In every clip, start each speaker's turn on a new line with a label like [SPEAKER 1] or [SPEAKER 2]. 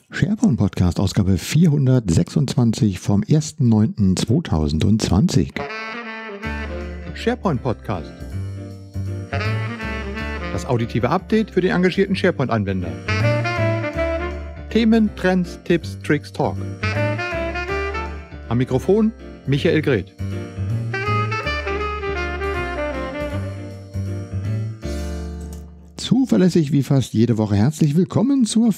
[SPEAKER 1] SharePoint Podcast, Ausgabe 426 vom 1.9.2020.
[SPEAKER 2] SharePoint Podcast. Das auditive Update für den engagierten SharePoint-Anwender. Themen, Trends, Tipps, Tricks, Talk. Am Mikrofon Michael Greth.
[SPEAKER 1] Zuverlässig wie fast jede Woche herzlich willkommen zur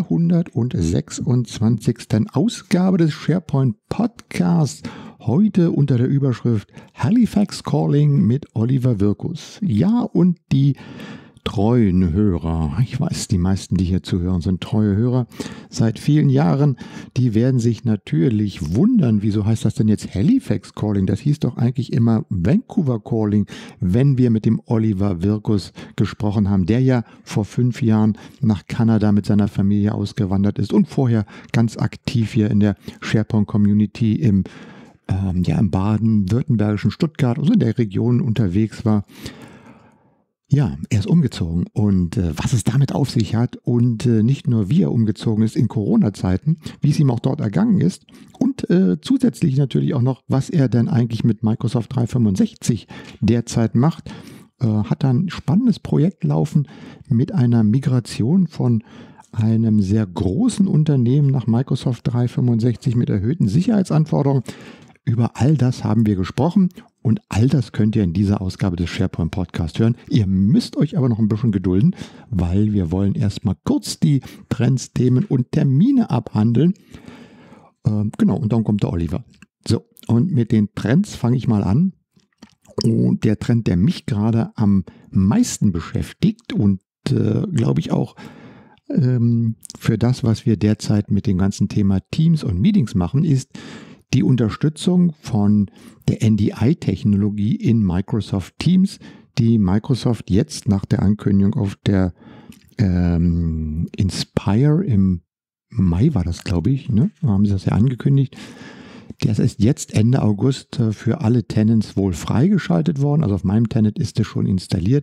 [SPEAKER 1] 426. Ausgabe des SharePoint Podcasts. Heute unter der Überschrift Halifax Calling mit Oliver Wirkus. Ja, und die treuen Hörer, ich weiß, die meisten, die hier zuhören, sind treue Hörer seit vielen Jahren, die werden sich natürlich wundern, wieso heißt das denn jetzt Halifax Calling? Das hieß doch eigentlich immer Vancouver Calling, wenn wir mit dem Oliver Wirkus gesprochen haben, der ja vor 5 Jahren nach Kanada mit seiner Familie ausgewandert ist und vorher ganz aktiv hier in der SharePoint-Community im baden-württembergischen Stuttgart, also in der Region unterwegs war. Ja, er ist umgezogen und was es damit auf sich hat und nicht nur wie er umgezogen ist in Corona-Zeiten, wie es ihm auch dort ergangen ist und zusätzlich natürlich auch noch, was er denn eigentlich mit Microsoft 365 derzeit macht, hat er ein spannendes Projekt laufen mit einer Migration von einem sehr großen Unternehmen nach Microsoft 365 mit erhöhten Sicherheitsanforderungen. Über all das haben wir gesprochen und all das könnt ihr in dieser Ausgabe des SharePoint Podcast hören. Ihr müsst euch aber noch ein bisschen gedulden, weil wir wollen erstmal kurz die Trends, Themen und Termine abhandeln. Und dann kommt der Oliver. So, und mit den Trends fange ich mal an. Und der Trend, der mich gerade am meisten beschäftigt und glaube ich auch für das, was wir derzeit mit dem ganzen Thema Teams und Meetings machen, ist die Unterstützung von der NDI-Technologie in Microsoft Teams, die Microsoft jetzt nach der Ankündigung auf der Inspire im Mai war das, glaube ich, ne? Haben sie das ja angekündigt. Das ist jetzt Ende August für alle Tenants wohl freigeschaltet worden. Also auf meinem Tenant ist es schon installiert.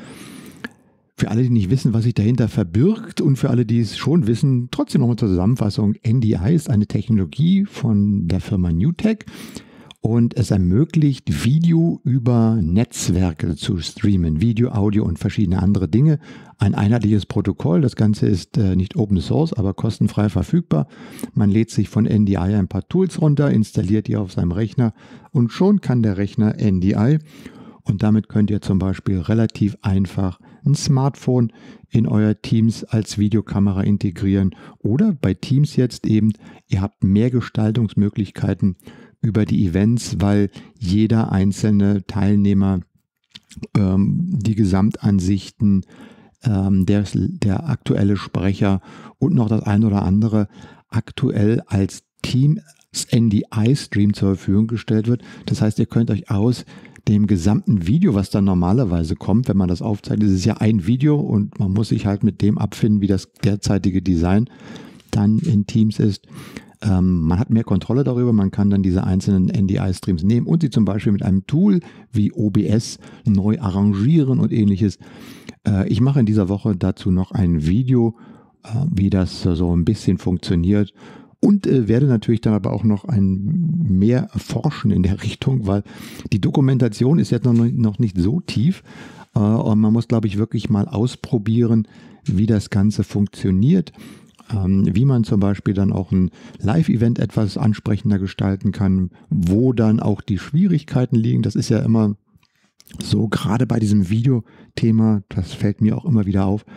[SPEAKER 1] Für alle, die nicht wissen, was sich dahinter verbirgt und für alle, die es schon wissen, trotzdem nochmal zur Zusammenfassung. NDI ist eine Technologie von der Firma NewTek und es ermöglicht, Video über Netzwerke zu streamen. Video, Audio und verschiedene andere Dinge. Ein einheitliches Protokoll. Das Ganze ist nicht Open Source, aber kostenfrei verfügbar. Man lädt sich von NDI ein paar Tools runter, installiert die auf seinem Rechner und schon kann der Rechner NDI. Und damit könnt ihr zum Beispiel relativ einfach ein Smartphone in euer Teams als Videokamera integrieren oder bei Teams jetzt eben, ihr habt mehr Gestaltungsmöglichkeiten über die Events, weil jeder einzelne Teilnehmer die Gesamtansichten, der aktuelle Sprecher und noch das ein oder andere aktuell als Team NDI-Stream zur Verfügung gestellt wird. Das heißt, ihr könnt euch aus dem gesamten Video, was dann normalerweise kommt, wenn man das aufzeichnet, ist es ja ein Video und man muss sich halt mit dem abfinden, wie das derzeitige Design dann in Teams ist. Man hat mehr Kontrolle darüber, man kann dann diese einzelnen NDI-Streams nehmen und sie zum Beispiel mit einem Tool wie OBS neu arrangieren und ähnliches. Ich mache in dieser Woche dazu noch ein Video, wie das so ein bisschen funktioniert. Und werde natürlich dann aber auch noch mehr forschen in der Richtung, weil die Dokumentation ist jetzt noch nicht so tief. Und man muss, glaube ich, wirklich mal ausprobieren, wie das Ganze funktioniert. Wie man zum Beispiel dann auch ein Live-Event etwas ansprechender gestalten kann, wo dann auch die Schwierigkeiten liegen. Das ist ja immer so, gerade bei diesem Videothema, das fällt mir auch immer wieder auf.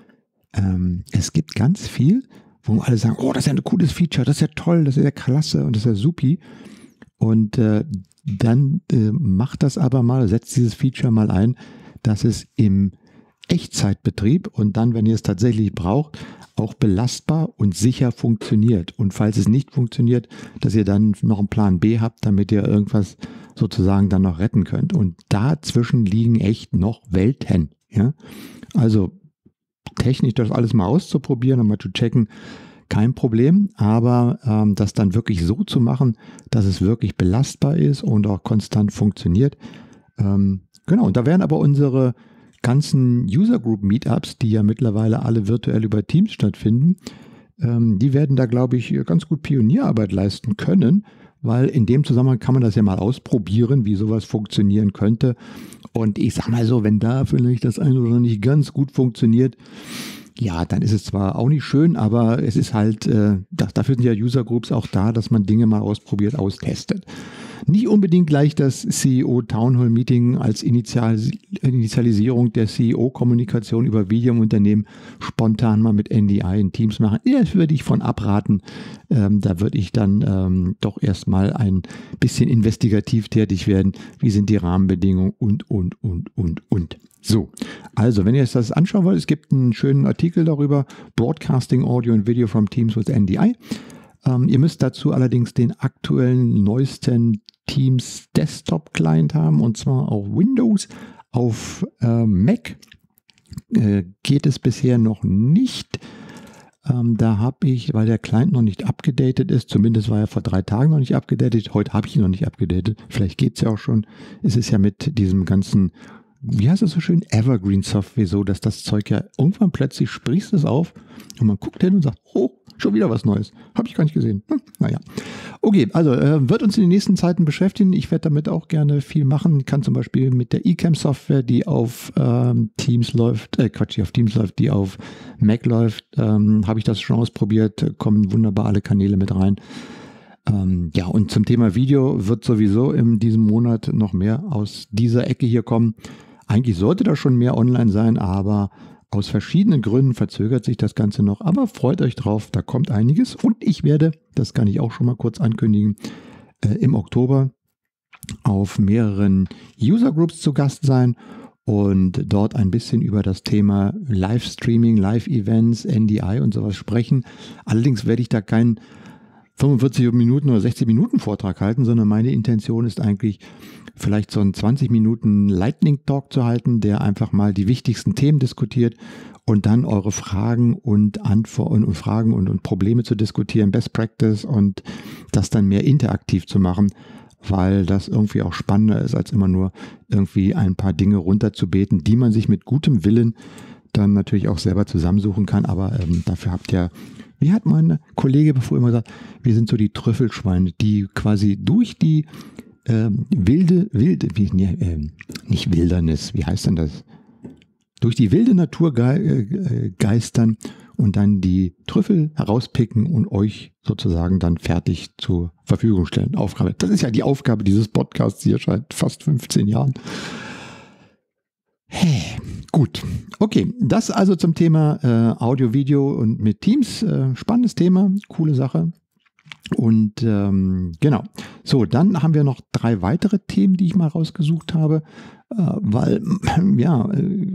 [SPEAKER 1] Es gibt ganz viel, wo alle sagen, oh, das ist ja ein cooles Feature, das ist ja toll, das ist ja klasse und das ist ja supi. Und dann macht das aber mal, setzt dieses Feature mal ein, dass es im Echtzeitbetrieb und dann, wenn ihr es tatsächlich braucht, auch belastbar und sicher funktioniert. Und falls es nicht funktioniert, dass ihr dann noch einen Plan B habt, damit ihr irgendwas sozusagen dann noch retten könnt. Und dazwischen liegen echt noch Welten. Ja? Also technisch das alles mal auszuprobieren und mal zu checken, kein Problem, aber das dann wirklich so zu machen, dass es wirklich belastbar ist und auch konstant funktioniert. Und da werden aber unsere ganzen User Group Meetups, die ja mittlerweile alle virtuell über Teams stattfinden, Die werden da, glaube ich, ganz gut Pionierarbeit leisten können, weil in dem Zusammenhang kann man das ja mal ausprobieren, wie sowas funktionieren könnte. Und ich sag mal so, wenn da vielleicht das eine oder nicht ganz gut funktioniert, ja, dann ist es zwar auch nicht schön, aber es ist halt, dafür sind ja User Groups auch da, dass man Dinge mal ausprobiert, austestet. Nicht unbedingt gleich das CEO Town Hall Meeting als Initialisierung der CEO-Kommunikation über Video im Unternehmen spontan mal mit NDI in Teams machen. Das würde ich von abraten. Da würde ich dann doch erstmal ein bisschen investigativ tätig werden. Wie sind die Rahmenbedingungen und. So, also wenn ihr euch das anschauen wollt, es gibt einen schönen Artikel darüber, Broadcasting Audio and Video from Teams with NDI. Ihr müsst dazu allerdings den aktuellen, neuesten Teams Desktop Client haben, und zwar auf Windows. Auf Mac geht es bisher noch nicht. Da habe ich, weil der Client noch nicht abgedatet ist, zumindest war er vor 3 Tagen noch nicht abgedatet, heute habe ich ihn noch nicht abgedatet, vielleicht geht es ja auch schon. Es ist ja mit diesem ganzen, wie heißt es so schön, Evergreen Software so, dass das Zeug ja irgendwann plötzlich sprießt es auf und man guckt hin und sagt, oh, schon wieder was Neues. Habe ich gar nicht gesehen. Naja. Okay, also wird uns in den nächsten Zeiten beschäftigen. Ich werde damit auch gerne viel machen. Ich kann zum Beispiel mit der Ecamm-Software, die auf Teams läuft, die auf Mac läuft, habe ich das schon ausprobiert. Kommen wunderbar alle Kanäle mit rein. Ja, und zum Thema Video wird sowieso in diesem Monat noch mehr aus dieser Ecke hier kommen. Eigentlich sollte da schon mehr online sein, aber aus verschiedenen Gründen verzögert sich das Ganze noch, aber freut euch drauf, da kommt einiges. Und ich werde, das kann ich auch schon mal kurz ankündigen, im Oktober auf mehreren User Groups zu Gast sein und dort ein bisschen über das Thema Livestreaming, Live-Events, NDI und sowas sprechen. Allerdings werde ich da keinen 45 Minuten oder 60 Minuten Vortrag halten, sondern meine Intention ist eigentlich, vielleicht so einen 20 Minuten Lightning Talk zu halten, der einfach mal die wichtigsten Themen diskutiert und dann eure Fragen und Antworten und Fragen und Probleme zu diskutieren, Best Practice, und das dann mehr interaktiv zu machen, weil das irgendwie auch spannender ist, als immer nur irgendwie ein paar Dinge runterzubeten, die man sich mit gutem Willen dann natürlich auch selber zusammensuchen kann, aber dafür habt ihr, wie hat mein Kollege bevor immer gesagt, wir sind so die Trüffelschweine, die quasi durch die nicht Wildernis, wie heißt denn das? Durch die wilde Natur geistern und dann die Trüffel herauspicken und euch sozusagen dann fertig zur Verfügung stellen. Aufgabe. Das ist ja die Aufgabe dieses Podcasts hier seit fast 15 Jahren. Gut, okay, das also zum Thema Audio, Video und mit Teams. Spannendes Thema, coole Sache. Und genau, so, dann haben wir noch 3 weitere Themen, die ich mal rausgesucht habe, weil, ja,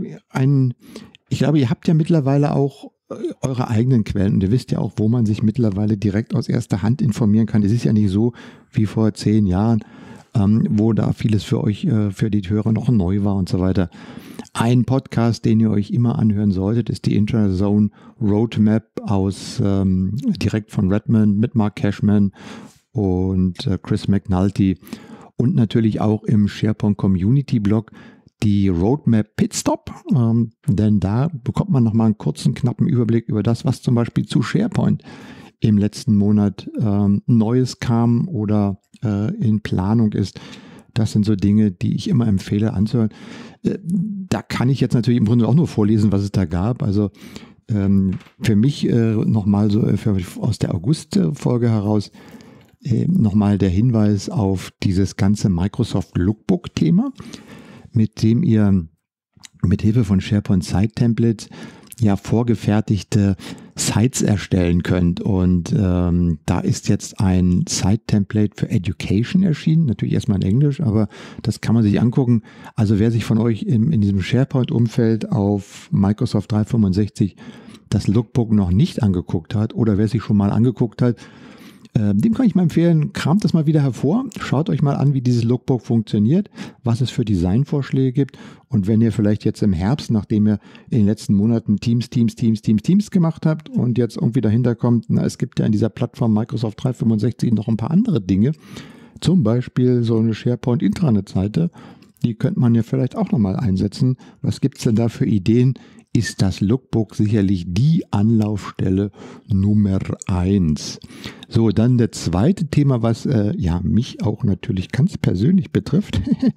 [SPEAKER 1] ich glaube, ihr habt ja mittlerweile auch eure eigenen Quellen und ihr wisst ja auch, wo man sich mittlerweile direkt aus erster Hand informieren kann. Es ist ja nicht so wie vor 10 Jahren, wo da vieles für euch, für die Hörer noch neu war und so weiter. Ein Podcast, den ihr euch immer anhören solltet, ist die Interzone Roadmap aus direkt von Redmond mit Mark Cashman und Chris McNulty und natürlich auch im SharePoint Community Blog die Roadmap Pitstop, denn da bekommt man nochmal einen kurzen, knappen Überblick über das, was zum Beispiel zu SharePoint im letzten Monat Neues kam oder in Planung ist. Das sind so Dinge, die ich immer empfehle anzuhören. Da kann ich jetzt natürlich im Grunde auch nur vorlesen, was es da gab. Also für mich nochmal so aus der August-Folge heraus nochmal der Hinweis auf dieses ganze Microsoft Lookbook-Thema, mit dem ihr mit Hilfe von SharePoint Site Templates ja vorgefertigte Sites erstellen könnt. Und da ist jetzt ein Site-Template für Education erschienen, natürlich erstmal in Englisch, aber das kann man sich angucken. Also wer sich von euch in diesem SharePoint-Umfeld auf Microsoft 365 das Lookbook noch nicht angeguckt hat oder wer sich schon mal angeguckt hat, dem kann ich mal empfehlen, kramt das mal wieder hervor, schaut euch mal an, wie dieses Lookbook funktioniert, was es für Designvorschläge gibt, und wenn ihr vielleicht jetzt im Herbst, nachdem ihr in den letzten Monaten Teams gemacht habt und jetzt irgendwie dahinter kommt, na, es gibt ja in dieser Plattform Microsoft 365 noch ein paar andere Dinge, zum Beispiel so eine SharePoint-Intranet-Seite, die könnte man ja vielleicht auch nochmal einsetzen. Was gibt es denn da für Ideen ist das Lookbook sicherlich die Anlaufstelle Nummer 1. So, dann das zweite Thema, was mich auch natürlich ganz persönlich betrifft.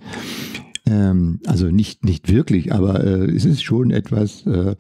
[SPEAKER 1] Also nicht wirklich, aber es ist schon etwas,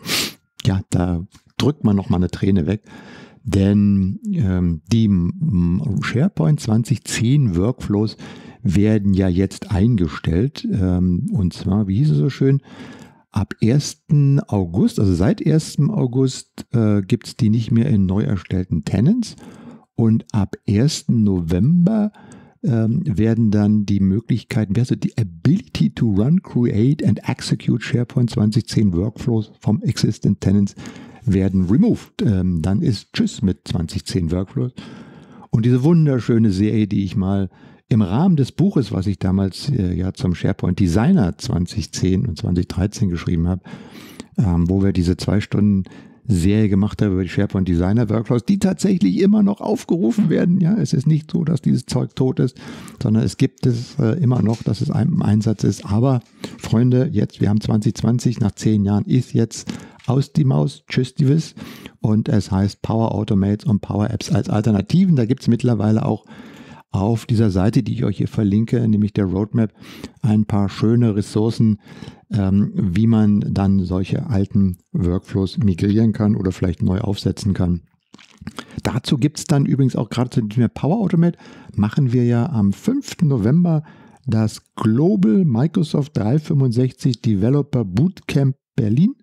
[SPEAKER 1] da drückt man nochmal eine Träne weg. Denn die SharePoint 2010 Workflows werden ja jetzt eingestellt. Und zwar, wie hieß es so schön, ab 1. August, also seit 1. August gibt es die nicht mehr in neu erstellten Tenants. Und ab 1. November werden dann die Möglichkeiten, die Ability to run, create and execute SharePoint 2010 Workflows vom Existing Tenants werden removed. Dann ist Tschüss mit 2010 Workflows. Und diese wunderschöne Serie, die ich mal im Rahmen des Buches, was ich damals zum SharePoint Designer 2010 und 2013 geschrieben habe, wo wir diese 2 Stunden Serie gemacht haben über die SharePoint Designer Workflows, die tatsächlich immer noch aufgerufen werden. Ja, es ist nicht so, dass dieses Zeug tot ist, sondern es gibt es immer noch, dass es im Einsatz ist. Aber Freunde, jetzt, wir haben 2020, nach 10 Jahren ist jetzt aus die Maus, tschüss die Wiss. Und es heißt Power Automates und Power Apps als Alternativen. Da gibt es mittlerweile auch auf dieser Seite, die ich euch hier verlinke, nämlich der Roadmap, ein paar schöne Ressourcen, wie man dann solche alten Workflows migrieren kann oder vielleicht neu aufsetzen kann. Dazu gibt es dann übrigens auch gerade zu dem Power Automate, machen wir ja am 5. November das Global Microsoft 365 Developer Bootcamp Berlin.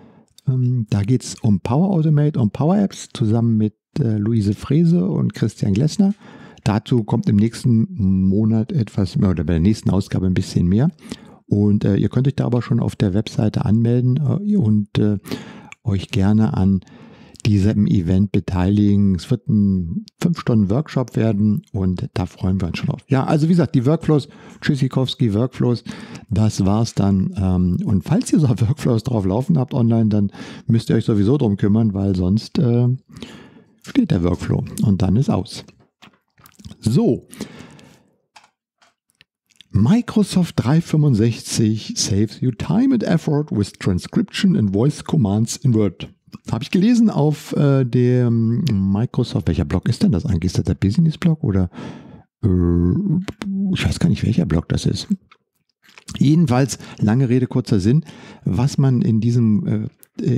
[SPEAKER 1] Da geht es um Power Automate und Power Apps zusammen mit Luise Frese und Christian Glessner. Dazu kommt im nächsten Monat etwas mehr oder bei der nächsten Ausgabe ein bisschen mehr. Und ihr könnt euch da aber schon auf der Webseite anmelden und euch gerne an diesem Event beteiligen. Es wird ein 5-Stunden-Workshop werden und da freuen wir uns schon drauf. Ja, also wie gesagt, die Workflows, Tschüssikowski Workflows, das war's dann. Und falls ihr so Workflows drauf laufen habt online, dann müsst ihr euch sowieso drum kümmern, weil sonst steht der Workflow und dann ist aus. So, Microsoft 365 saves you time and effort with transcription and voice commands in Word. Habe ich gelesen auf dem Microsoft, welcher Blog ist denn das eigentlich? Ist das der Business-Blog oder ich weiß gar nicht, welcher Blog das ist. Jedenfalls, lange Rede, kurzer Sinn, was man in diesem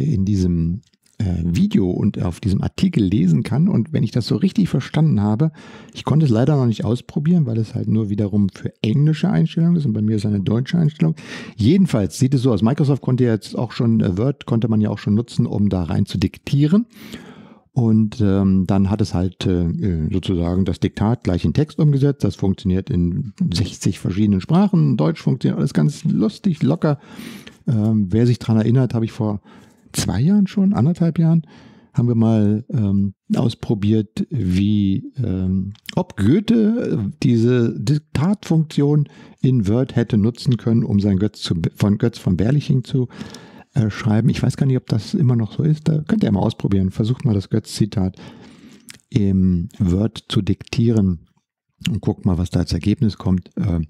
[SPEAKER 1] Video und auf diesem Artikel lesen kann. Und wenn ich das so richtig verstanden habe, ich konnte es leider noch nicht ausprobieren, weil es halt nur wiederum für englische Einstellungen ist und bei mir ist eine deutsche Einstellung. Jedenfalls sieht es so aus, Microsoft konnte jetzt auch schon, Word konnte man ja auch schon nutzen, um da rein zu diktieren. Und dann hat es halt sozusagen das Diktat gleich in Text umgesetzt. Das funktioniert in 60 verschiedenen Sprachen. Deutsch funktioniert alles ganz lustig, locker. Wer sich daran erinnert, habe ich vor 2 Jahren schon, 1,5 Jahren, haben wir mal ausprobiert, wie ob Goethe diese Diktatfunktion in Word hätte nutzen können, um sein Götz von Berliching zu schreiben. Ich weiß gar nicht, ob das immer noch so ist. Da könnt ihr mal ausprobieren. Versucht mal das Götz-Zitat im Word zu diktieren und guckt mal, was da als Ergebnis kommt.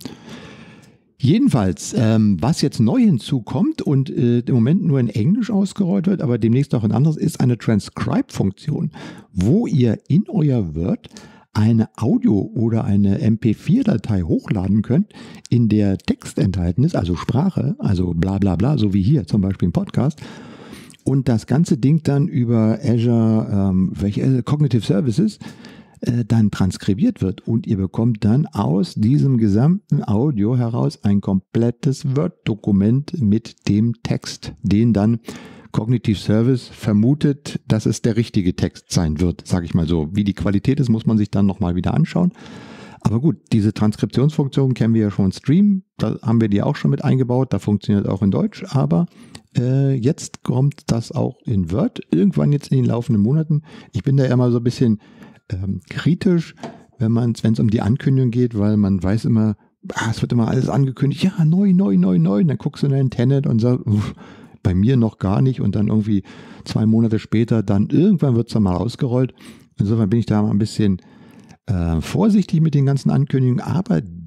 [SPEAKER 1] Jedenfalls, was jetzt neu hinzukommt und im Moment nur in Englisch ausgerollt wird, aber demnächst auch in anderes, ist eine Transcribe-Funktion, wo ihr in euer Word eine Audio- oder eine MP4-Datei hochladen könnt, in der Text enthalten ist, also Sprache, also bla bla bla, so wie hier zum Beispiel im Podcast. Und das ganze Ding dann über Azure Cognitive Services dann transkribiert wird und ihr bekommt dann aus diesem gesamten Audio heraus ein komplettes Word-Dokument mit dem Text, den dann Cognitive Service vermutet, dass es der richtige Text sein wird, sage ich mal so. Wie die Qualität ist, muss man sich dann nochmal wieder anschauen. Aber gut, diese Transkriptionsfunktion kennen wir ja schon im Stream, da haben wir die auch schon mit eingebaut, da funktioniert auch in Deutsch, aber jetzt kommt das auch in Word, irgendwann jetzt in den laufenden Monaten. Ich bin da ja mal so ein bisschen kritisch, wenn es um die Ankündigung geht, weil man weiß immer, es wird immer alles angekündigt, ja, neu, dann guckst du in dein Tenet und sagst, bei mir noch gar nicht und dann irgendwie 2 Monate später, dann irgendwann wird es dann mal ausgerollt. Insofern bin ich da mal ein bisschen vorsichtig mit den ganzen Ankündigungen, aber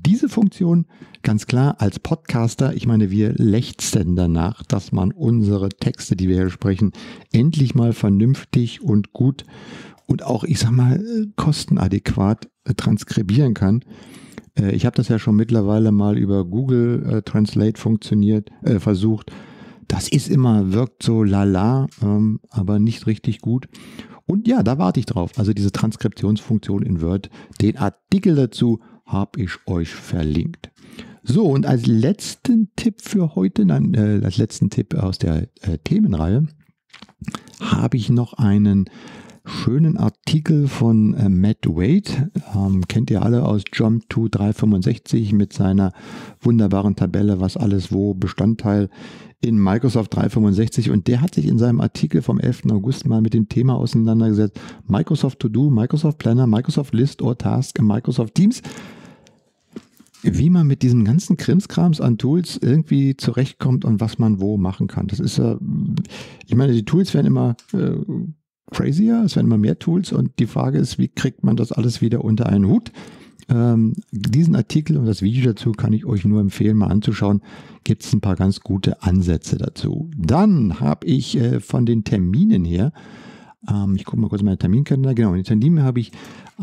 [SPEAKER 1] diese Funktion, ganz klar, als Podcaster, ich meine, wir lechzen danach, dass man unsere Texte, die wir hier sprechen, endlich mal vernünftig und gut und auch, ich sag mal, kostenadäquat transkribieren kann. Ich habe das ja schon mittlerweile mal über Google Translate versucht. Das ist wirkt so lala, aber nicht richtig gut. Und ja, da warte ich drauf. Also diese Transkriptionsfunktion in Word, den Artikel dazu habe ich euch verlinkt. So, und als letzten Tipp für heute, als letzten Tipp aus der Themenreihe, habe ich noch einen schönen Artikel von Matt Wade. Kennt ihr alle aus Jump to 365 mit seiner wunderbaren Tabelle, was alles wo Bestandteil in Microsoft 365. Und der hat sich in seinem Artikel vom 11. August mal mit dem Thema auseinandergesetzt. Microsoft To Do, Microsoft Planner, Microsoft List or Task, Microsoft Teams. Wie man mit diesem ganzen Krimskrams an Tools irgendwie zurechtkommt und was man wo machen kann. Das ist ich meine, die Tools werden immer crazier, es werden immer mehr Tools und die Frage ist, wie kriegt man das alles wieder unter einen Hut? Diesen Artikel und das Video dazu kann ich euch nur empfehlen, mal anzuschauen. Gibt es ein paar ganz gute Ansätze dazu. Dann habe ich von den Terminen her, ich gucke mal kurz meinen Terminkalender, genau, in den Terminen habe ich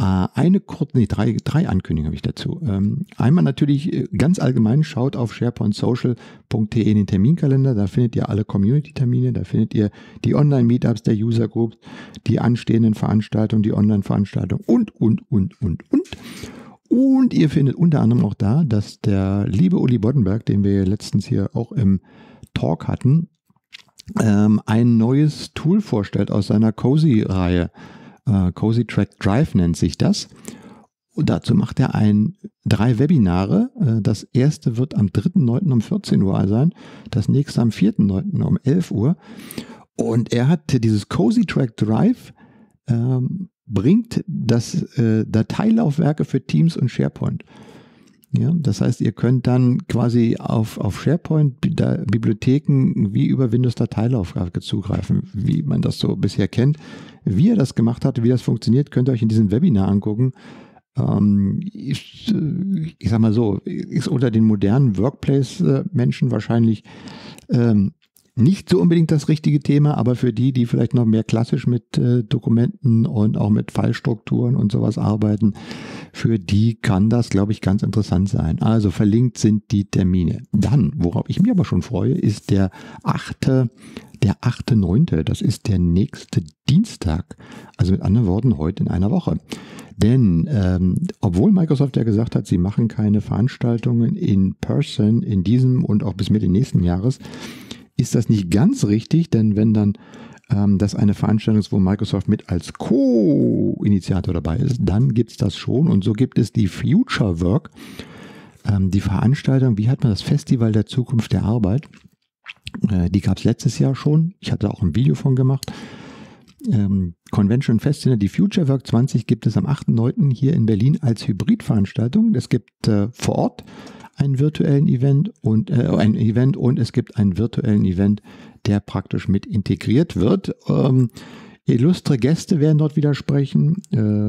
[SPEAKER 1] drei Ankündigungen habe ich dazu. Einmal natürlich ganz allgemein, schaut auf sharepointsocial.de in den Terminkalender, da findet ihr alle Community-Termine, da findet ihr die Online-Meetups der User-Groups, die anstehenden Veranstaltungen, die Online-Veranstaltungen und. Und ihr findet unter anderem auch da, dass der liebe Uli Boddenberg, den wir letztens hier auch im Talk hatten, ein neues Tool vorstellt aus seiner Cozy-Reihe. Cozy Track Drive nennt sich das. Und dazu macht er 3 Webinare. Das erste wird am 3.9. um 14 Uhr sein, das nächste am 4.9. um 11 Uhr. Und er hat dieses Cozy Track Drive bringt das Dateilaufwerke für Teams und SharePoint. Ja, das heißt, ihr könnt dann quasi auf SharePoint Bibliotheken wie über Windows Dateilaufwerke zugreifen, wie man das so bisher kennt. Wie er das gemacht hat, wie das funktioniert, könnt ihr euch in diesem Webinar angucken. Ich sag mal so, ist unter den modernen Workplace-Menschen wahrscheinlich nicht so unbedingt das richtige Thema, aber für die vielleicht noch mehr klassisch mit Dokumenten und auch mit Fallstrukturen und sowas arbeiten, für die kann das, glaube ich, ganz interessant sein. Also verlinkt sind die Termine. Dann, worauf ich mich aber schon freue, ist der 8.9., das ist der nächste Dienstag. Also mit anderen Worten, heute in einer Woche. Denn obwohl Microsoft ja gesagt hat, sie machen keine Veranstaltungen in person in diesem und auch bis Mitte nächsten Jahres, ist das nicht ganz richtig, denn wenn dann das eine Veranstaltung ist, wo Microsoft mit als Co-Initiator dabei ist, dann gibt es das schon und so gibt es die Future Work, die Veranstaltung, wie hat man das Festival der Zukunft der Arbeit, die gab es letztes Jahr schon, ich hatte auch ein Video von gemacht, Convention Festival, die Future Work 20 gibt es am 8.9. hier in Berlin als Hybridveranstaltung, es gibt vor Ort einen virtuellen Event und es gibt einen virtuellen Event, der praktisch mit integriert wird. Illustre Gäste werden dort wieder sprechen.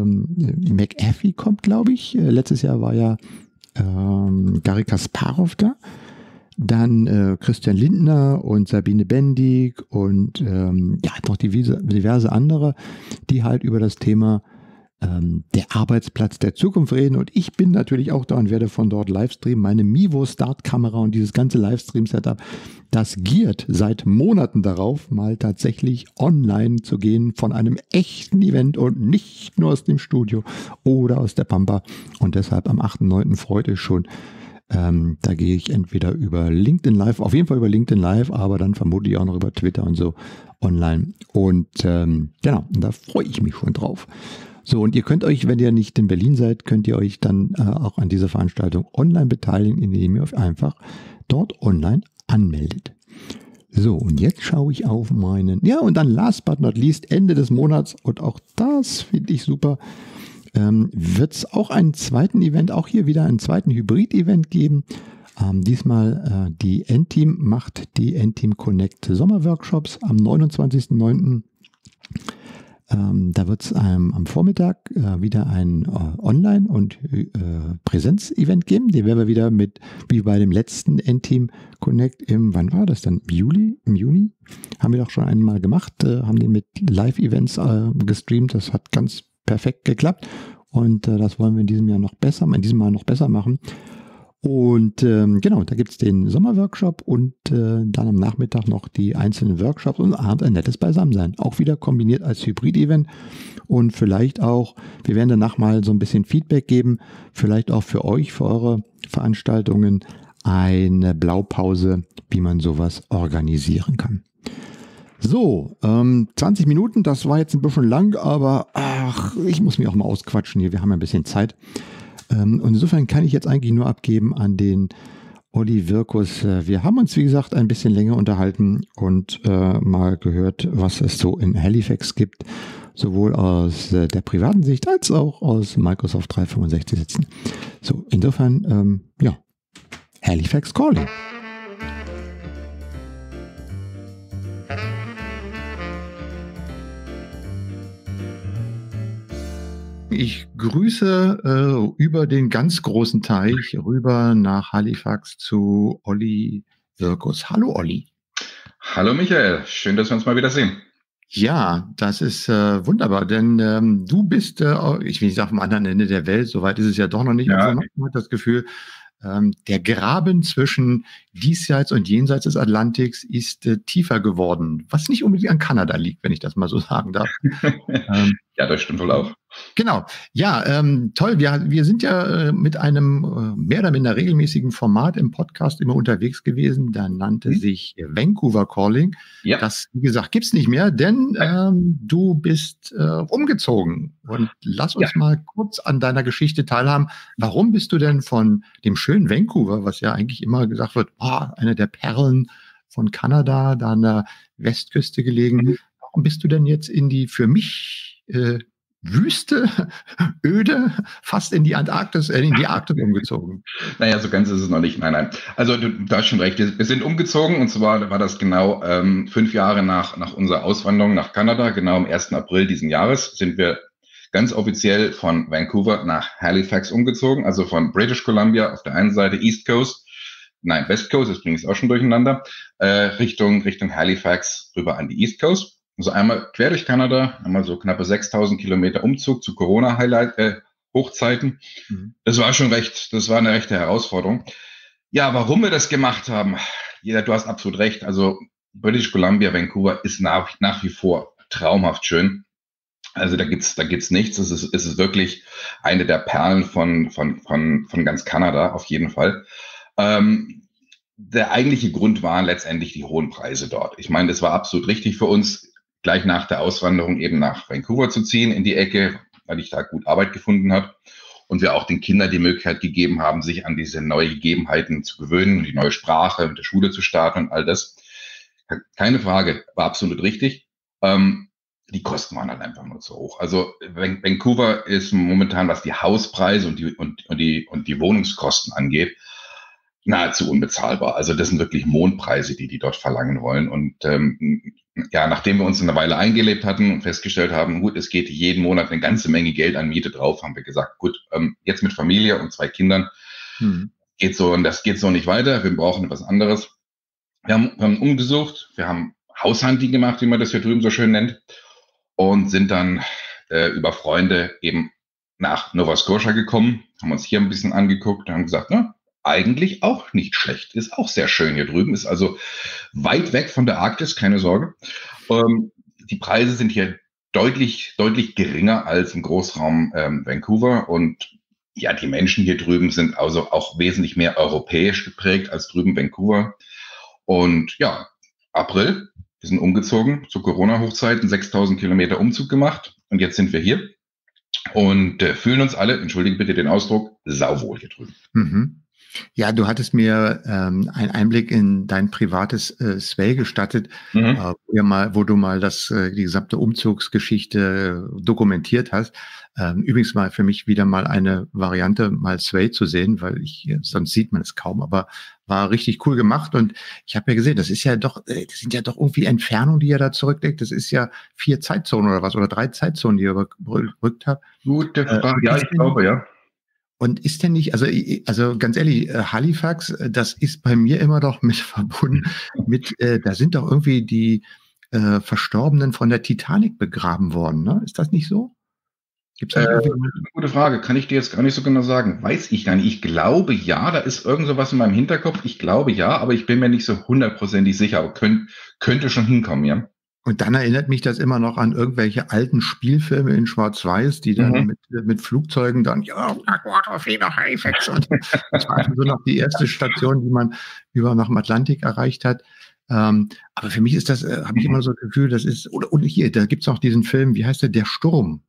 [SPEAKER 1] McAfee kommt, glaube ich. Letztes Jahr war ja Garry Kasparov da. Dann Christian Lindner und Sabine Bendig und noch diverse andere, die halt über das Thema der Arbeitsplatz der Zukunft reden und ich bin natürlich auch da und werde von dort Livestreamen. Meine Mivo Startkamera und dieses ganze Livestream-Setup, das giert seit Monaten darauf, mal tatsächlich online zu gehen von einem echten Event und nicht nur aus dem Studio oder aus der Pampa und deshalb am 8.9. freut euch schon. Da gehe ich entweder über LinkedIn Live, auf jeden Fall über LinkedIn Live, aber dann vermutlich auch noch über Twitter und so online und genau, da freue ich mich schon drauf. So, und ihr könnt euch, wenn ihr nicht in Berlin seid, könnt ihr euch dann auch an dieser Veranstaltung online beteiligen, indem ihr euch einfach dort online anmeldet. So, und jetzt schaue ich auf und dann last but not least, Ende des Monats, und auch das finde ich super, wird es auch einen zweiten Event, auch hier wieder einen zweiten Hybrid-Event geben. Diesmal die N-Team macht die N-Team Connect Sommerworkshops am 29.09. Da wird es am Vormittag wieder ein Online- und Präsenz-Event geben. Den werden wir wieder wie bei dem letzten N-Team Connect wann war das dann? Im Juni? Haben wir doch schon einmal gemacht, haben die mit Live-Events gestreamt. Das hat ganz perfekt geklappt und das wollen wir in diesem Mal noch besser machen. Und genau, da gibt es den Sommerworkshop und dann am Nachmittag noch die einzelnen Workshops und abends ein nettes Beisammensein. Auch wieder kombiniert als Hybrid-Event und vielleicht auch, wir werden danach mal so ein bisschen Feedback geben, vielleicht auch für euch, für eure Veranstaltungen eine Blaupause, wie man sowas organisieren kann. So, 20 Minuten, das war jetzt ein bisschen lang, aber ich muss mich auch mal ausquatschen hier, wir haben ein bisschen Zeit. Und insofern kann ich jetzt eigentlich nur abgeben an den Olli Wirkus. Wir haben uns, wie gesagt, ein bisschen länger unterhalten und mal gehört, was es so in Halifax gibt, sowohl aus der privaten Sicht als auch aus Microsoft 365 Sitzen. So, insofern, Halifax Calling. Ich grüße über den ganz großen Teich rüber nach Halifax zu Olli Wirkus. Hallo Olli.
[SPEAKER 3] Hallo Michael, schön, dass wir uns mal wieder sehen.
[SPEAKER 1] Ja, das ist wunderbar, denn du bist, ich will nicht sagen, am anderen Ende der Welt, soweit ist es ja doch noch nicht, aber man hat das Gefühl, der Graben zwischen diesseits und jenseits des Atlantiks ist tiefer geworden, was nicht unbedingt an Kanada liegt, wenn ich das mal so sagen darf.
[SPEAKER 3] Ja, das stimmt wohl auch.
[SPEAKER 1] Genau. Ja, toll. Wir sind ja mit einem mehr oder minder regelmäßigen Format im Podcast immer unterwegs gewesen. Da nannte sich Vancouver Calling. Ja. Das, wie gesagt, gibt's nicht mehr, denn du bist umgezogen. Und lass uns mal kurz an deiner Geschichte teilhaben. Warum bist du denn von dem schönen Vancouver, was ja eigentlich immer gesagt wird, eine der Perlen von Kanada, da an der Westküste gelegen, warum bist du denn jetzt in die für mich Wüste, öde, fast in die Arktis umgezogen?
[SPEAKER 3] Naja, so ganz ist es noch nicht. Nein. Also du hast schon recht. Wir sind umgezogen und zwar war das genau 5 Jahre nach unserer Auswanderung nach Kanada. Genau am 1. April diesen Jahres sind wir ganz offiziell von Vancouver nach Halifax umgezogen. Also von British Columbia auf der einen Seite West Coast, das bringe ich auch schon durcheinander, Richtung Halifax rüber an die East Coast. Also einmal quer durch Kanada, einmal so knappe 6.000 Kilometer Umzug zu Corona-Hochzeiten. Das war eine rechte Herausforderung. Ja, warum wir das gemacht haben? Ja, du hast absolut recht. Also British Columbia, Vancouver ist nach wie vor traumhaft schön. Also da gibt's nichts. Es ist wirklich eine der Perlen von ganz Kanada, auf jeden Fall. Der eigentliche Grund waren letztendlich die hohen Preise dort. Ich meine, das war absolut richtig für uns, gleich nach der Auswanderung eben nach Vancouver zu ziehen in die Ecke, weil ich da gut Arbeit gefunden habe und wir auch den Kindern die Möglichkeit gegeben haben, sich an diese neuen Gegebenheiten zu gewöhnen und die neue Sprache mit der Schule zu starten und all das. Keine Frage, war absolut richtig. Die Kosten waren halt einfach nur zu hoch. Also Vancouver ist momentan, was die Hauspreise und die Wohnungskosten angeht, nahezu unbezahlbar. Also das sind wirklich Mondpreise, die dort verlangen wollen. Und nachdem wir uns eine Weile eingelebt hatten und festgestellt haben, gut, es geht jeden Monat eine ganze Menge Geld an Miete drauf, haben wir gesagt, gut, jetzt mit Familie und 2 Kindern das geht so nicht weiter. Wir brauchen etwas anderes. Wir haben umgesucht, wir haben Haushunting gemacht, wie man das hier drüben so schön nennt, und sind dann über Freunde eben nach Nova Scotia gekommen, haben uns hier ein bisschen angeguckt und haben gesagt, eigentlich auch nicht schlecht. Ist auch sehr schön hier drüben. Ist also weit weg von der Arktis, keine Sorge. Die Preise sind hier deutlich geringer als im Großraum Vancouver. Und ja, die Menschen hier drüben sind also auch wesentlich mehr europäisch geprägt als drüben Vancouver. Und ja, April, wir sind umgezogen zu Corona-Hochzeiten, 6.000 Kilometer Umzug gemacht. Und jetzt sind wir hier und fühlen uns alle, entschuldige bitte den Ausdruck, sauwohl hier drüben.
[SPEAKER 1] Ja, du hattest mir einen Einblick in dein privates Sway gestattet, wo du mal die gesamte Umzugsgeschichte dokumentiert hast. Übrigens mal für mich wieder mal eine Variante, mal Sway zu sehen, weil sonst sieht man es kaum, aber war richtig cool gemacht. Und ich habe ja gesehen, das sind ja doch irgendwie Entfernungen, die ihr da zurücklegt. Das ist ja 4 Zeitzonen oder was, oder 3 Zeitzonen, die ihr überbrückt habt.
[SPEAKER 3] Gute Frage, ja, ich glaube, ja.
[SPEAKER 1] Und ist denn nicht, also ganz ehrlich, Halifax, das ist bei mir immer doch mit verbunden mit, da sind doch irgendwie die Verstorbenen von der Titanic begraben worden, ne? Ist das nicht so? Gibt's da
[SPEAKER 3] Das ist eine gute Frage, kann ich dir jetzt gar nicht so genau sagen. Weiß ich gar nicht. Ich glaube ja, da ist irgend so was in meinem Hinterkopf. Ich glaube ja, aber ich bin mir nicht so hundertprozentig sicher. Aber könnte schon hinkommen, ja.
[SPEAKER 1] Und dann erinnert mich das immer noch an irgendwelche alten Spielfilme in Schwarz-Weiß, die dann mit Flugzeugen dann, ja, nach Halifax. Und das war so noch die erste Station, die man nach dem Atlantik erreicht hat. Aber für mich ist das, habe ich immer so das Gefühl, das ist, und hier, da gibt's auch diesen Film, wie heißt der Sturm?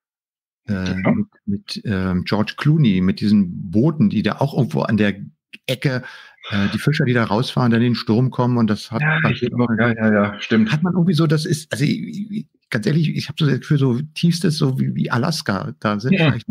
[SPEAKER 1] Mit George Clooney, mit diesen Booten, die da auch irgendwo an der Ecke, die Fischer, die da rausfahren, dann in den Sturm kommen, und das hat
[SPEAKER 3] stimmt.
[SPEAKER 1] Hat man irgendwie so, das ist, also ganz ehrlich, ich habe so das Gefühl, so tiefstes, so wie Alaska, da sind vielleicht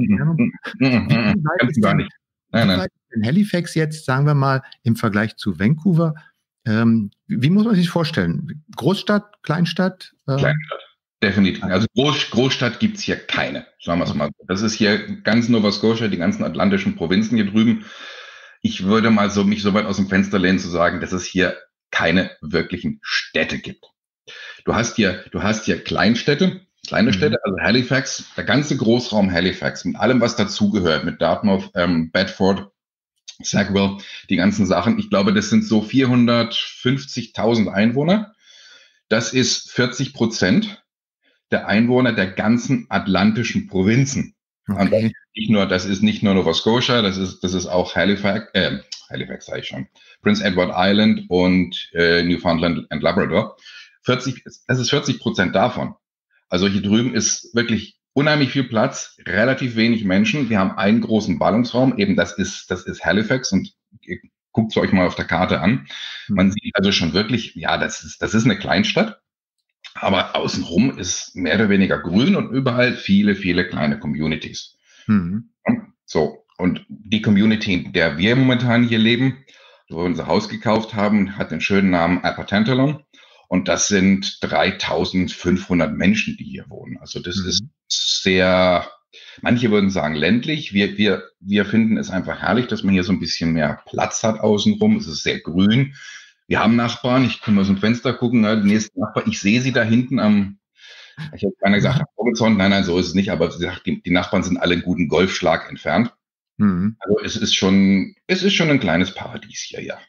[SPEAKER 3] gar nicht. Nein.
[SPEAKER 1] In Halifax jetzt, sagen wir mal, im Vergleich zu Vancouver, wie muss man sich vorstellen? Großstadt, Kleinstadt?
[SPEAKER 3] Kleinstadt, definitiv. Also Großstadt gibt's hier keine, sagen wir es mal. Das ist hier ganz Nova Scotia, die ganzen atlantischen Provinzen hier drüben. Ich würde mal mich so weit aus dem Fenster lehnen zu sagen, dass es hier keine wirklichen Städte gibt. Du hast hier Kleinstädte, kleine Städte, also Halifax, der ganze Großraum Halifax, mit allem, was dazugehört, mit Dartmouth, Bedford, Sackville, die ganzen Sachen. Ich glaube, das sind so 450.000 Einwohner. Das ist 40% der Einwohner der ganzen atlantischen Provinzen.
[SPEAKER 1] Okay.
[SPEAKER 3] Das ist nicht nur Nova Scotia, das ist auch Halifax sage ich schon, Prince Edward Island und Newfoundland and Labrador. Das ist 40% davon. Also hier drüben ist wirklich unheimlich viel Platz, relativ wenig Menschen. Wir haben einen großen Ballungsraum, eben das ist Halifax, und ihr guckt es euch mal auf der Karte an. Man sieht also schon wirklich, ja, das ist eine Kleinstadt. Aber außenrum ist mehr oder weniger grün und überall viele, viele kleine Communities. So, und die Community, in der wir momentan hier leben, wo wir unser Haus gekauft haben, hat den schönen Namen Apatantalon. Und das sind 3.500 Menschen, die hier wohnen. Also das ist sehr, manche würden sagen ländlich. Wir finden es einfach herrlich, dass man hier so ein bisschen mehr Platz hat außenrum. Es ist sehr grün. Wir haben Nachbarn, ich kann mal so ein Fenster gucken, die nächsten Nachbarn, ich sehe sie da hinten ich habe keiner gesagt, am Horizont, nein, so ist es nicht, aber die Nachbarn sind alle einen guten Golfschlag entfernt. Also es ist schon ein kleines Paradies hier, ja.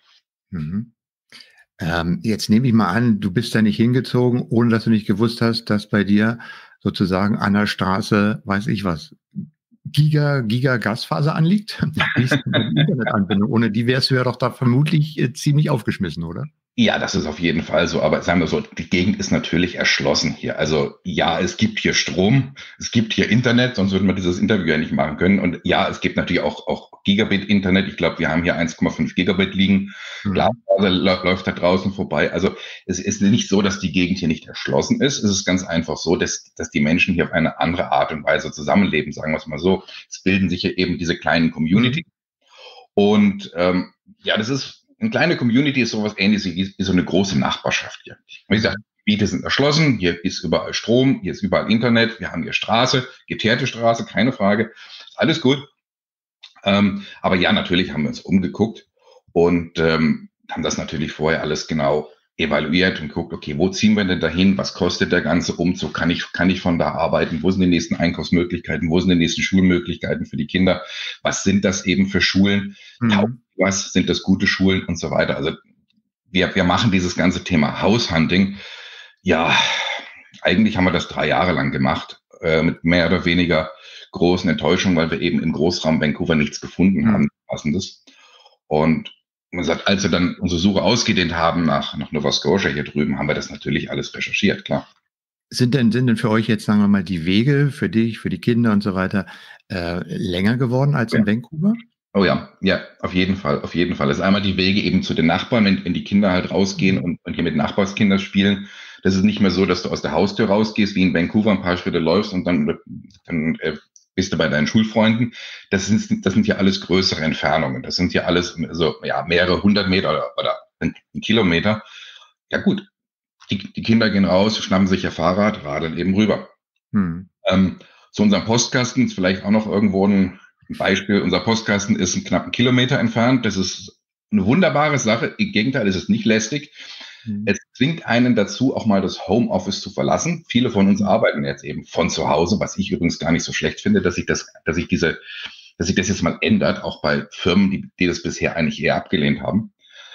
[SPEAKER 1] Jetzt nehme ich mal an, du bist da nicht hingezogen, ohne dass du nicht gewusst hast, dass bei dir sozusagen an der Straße, weiß ich was, Giga Gasfaser anliegt. Wie ist denn die Internetanbindung? Ohne die wärst du ja doch da vermutlich ziemlich aufgeschmissen, oder?
[SPEAKER 3] Ja, das ist auf jeden Fall so. Aber sagen wir so, die Gegend ist natürlich erschlossen hier. Also ja, es gibt hier Strom, es gibt hier Internet, sonst würden wir dieses Interview ja nicht machen können. Und ja, es gibt natürlich auch Gigabit-Internet. Ich glaube, wir haben hier 1,5 Gigabit liegen. Glasfaser läuft da draußen vorbei. Also es ist nicht so, dass die Gegend hier nicht erschlossen ist. Es ist ganz einfach so, dass die Menschen hier auf eine andere Art und Weise zusammenleben, sagen wir es mal so. Es bilden sich hier eben diese kleinen Community. Und ja, das ist eine kleine Community, ist sowas Ähnliches wie so eine große Nachbarschaft hier. Wie gesagt, Gebiete sind erschlossen, hier ist überall Strom, hier ist überall Internet, wir haben hier Straße, geteerte Straße, keine Frage, ist alles gut. Aber ja, natürlich haben wir uns umgeguckt und haben das natürlich vorher alles genau evaluiert und guckt, okay, wo ziehen wir denn dahin? Was kostet der ganze Umzug? Kann ich von da arbeiten? Wo sind die nächsten Einkaufsmöglichkeiten? Wo sind die nächsten Schulmöglichkeiten für die Kinder? Was sind das eben für Schulen? Was sind das gute Schulen und so weiter? Also wir machen dieses ganze Thema Househunting. Ja, eigentlich haben wir das 3 Jahre lang gemacht, mit mehr oder weniger großen Enttäuschungen, weil wir eben im Großraum Vancouver nichts gefunden haben, passendes. Und man sagt, als wir dann unsere Suche ausgedehnt haben nach Nova Scotia hier drüben, haben wir das natürlich alles recherchiert, klar.
[SPEAKER 1] Sind denn für euch jetzt, sagen wir mal, die Wege für dich, für die Kinder und so weiter länger geworden als in Vancouver?
[SPEAKER 3] Oh ja, ja, auf jeden Fall, auf jeden Fall. Das ist einmal die Wege eben zu den Nachbarn, wenn die Kinder halt rausgehen und hier mit Nachbarskindern spielen. Das ist nicht mehr so, dass du aus der Haustür rausgehst, wie in Vancouver ein paar Schritte läufst und dann bist du bei deinen Schulfreunden. Das sind ja alles größere Entfernungen. Das sind ja alles so, ja, mehrere 100 Meter oder ein Kilometer. Ja gut, die Kinder gehen raus, schnappen sich ihr Fahrrad, radeln eben rüber. Zu unserem Postkasten ist vielleicht auch noch irgendwo ein Beispiel. Unser Postkasten ist einen knappen Kilometer entfernt. Das ist eine wunderbare Sache. Im Gegenteil, es ist nicht lästig. Es zwingt einen dazu, auch mal das Homeoffice zu verlassen. Viele von uns arbeiten jetzt eben von zu Hause, was ich übrigens gar nicht so schlecht finde, dass sich das jetzt mal ändert, auch bei Firmen, die das bisher eigentlich eher abgelehnt haben.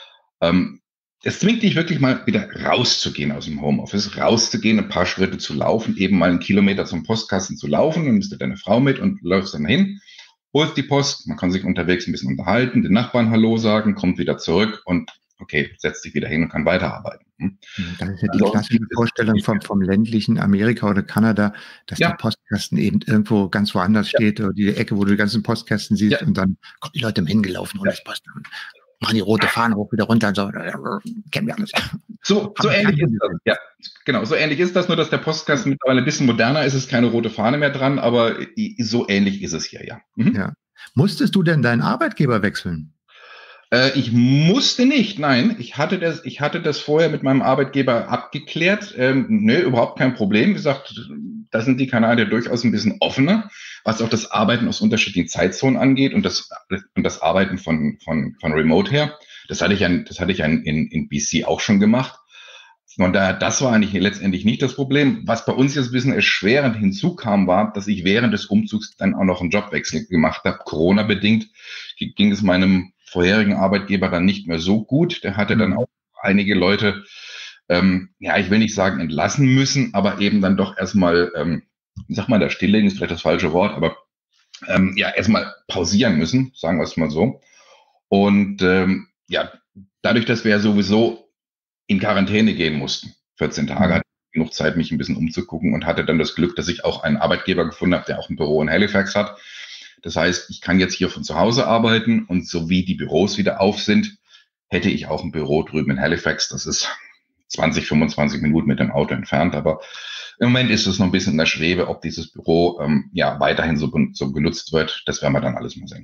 [SPEAKER 3] Es zwingt dich wirklich mal wieder rauszugehen aus dem Homeoffice, rauszugehen, ein paar Schritte zu laufen, eben mal einen Kilometer zum Postkasten zu laufen, dann bist du deine Frau mit und läufst dann hin, holst die Post, man kann sich unterwegs ein bisschen unterhalten, den Nachbarn Hallo sagen, kommt wieder zurück und okay, setzt sich wieder hin und kann weiterarbeiten.
[SPEAKER 1] Das ist ja die klassische Vorstellung vom ländlichen Amerika oder Kanada, dass der Postkasten eben irgendwo ganz woanders steht, oder die Ecke, wo du die ganzen Postkästen siehst und dann kommen die Leute hingelaufen und das Post machen die rote Fahne hoch, wieder runter und so. Kennen wir alles.
[SPEAKER 3] So ähnlich ist das. Ja, genau. So ähnlich ist das, nur dass der Postkasten mittlerweile ein bisschen moderner ist. Es ist keine rote Fahne mehr dran, aber so ähnlich ist es hier, ja.
[SPEAKER 1] Ja. Musstest du denn deinen Arbeitgeber wechseln?
[SPEAKER 3] Ich musste nicht, nein. Ich hatte das vorher mit meinem Arbeitgeber abgeklärt. Nö, überhaupt kein Problem. Wie gesagt, da sind die Kanadier durchaus ein bisschen offener, was auch das Arbeiten aus unterschiedlichen Zeitzonen angeht und das Arbeiten von Remote her. Das hatte ich in BC auch schon gemacht. Von daher, das war eigentlich letztendlich nicht das Problem. Was bei uns jetzt ein bisschen erschwerend hinzukam, war, dass ich während des Umzugs dann auch noch einen Jobwechsel gemacht habe. Corona-bedingt ging es meinem vorherigen Arbeitgeber dann nicht mehr so gut. Der hatte dann auch einige Leute, ich will nicht sagen entlassen müssen, aber eben dann doch erstmal, da stilllegen ist vielleicht das falsche Wort, aber erstmal pausieren müssen, sagen wir es mal so. Und dadurch, dass wir ja sowieso in Quarantäne gehen mussten, 14 Tage, hatte ich genug Zeit, mich ein bisschen umzugucken und hatte dann das Glück, dass ich auch einen Arbeitgeber gefunden habe, der auch ein Büro in Halifax hat. Das heißt, ich kann jetzt hier von zu Hause arbeiten und so wie die Büros wieder auf sind, hätte ich auch ein Büro drüben in Halifax. Das ist 20, 25 Minuten mit dem Auto entfernt. Aber im Moment ist es noch ein bisschen in der Schwebe, ob dieses Büro weiterhin so genutzt wird. Das werden wir dann alles mal sehen.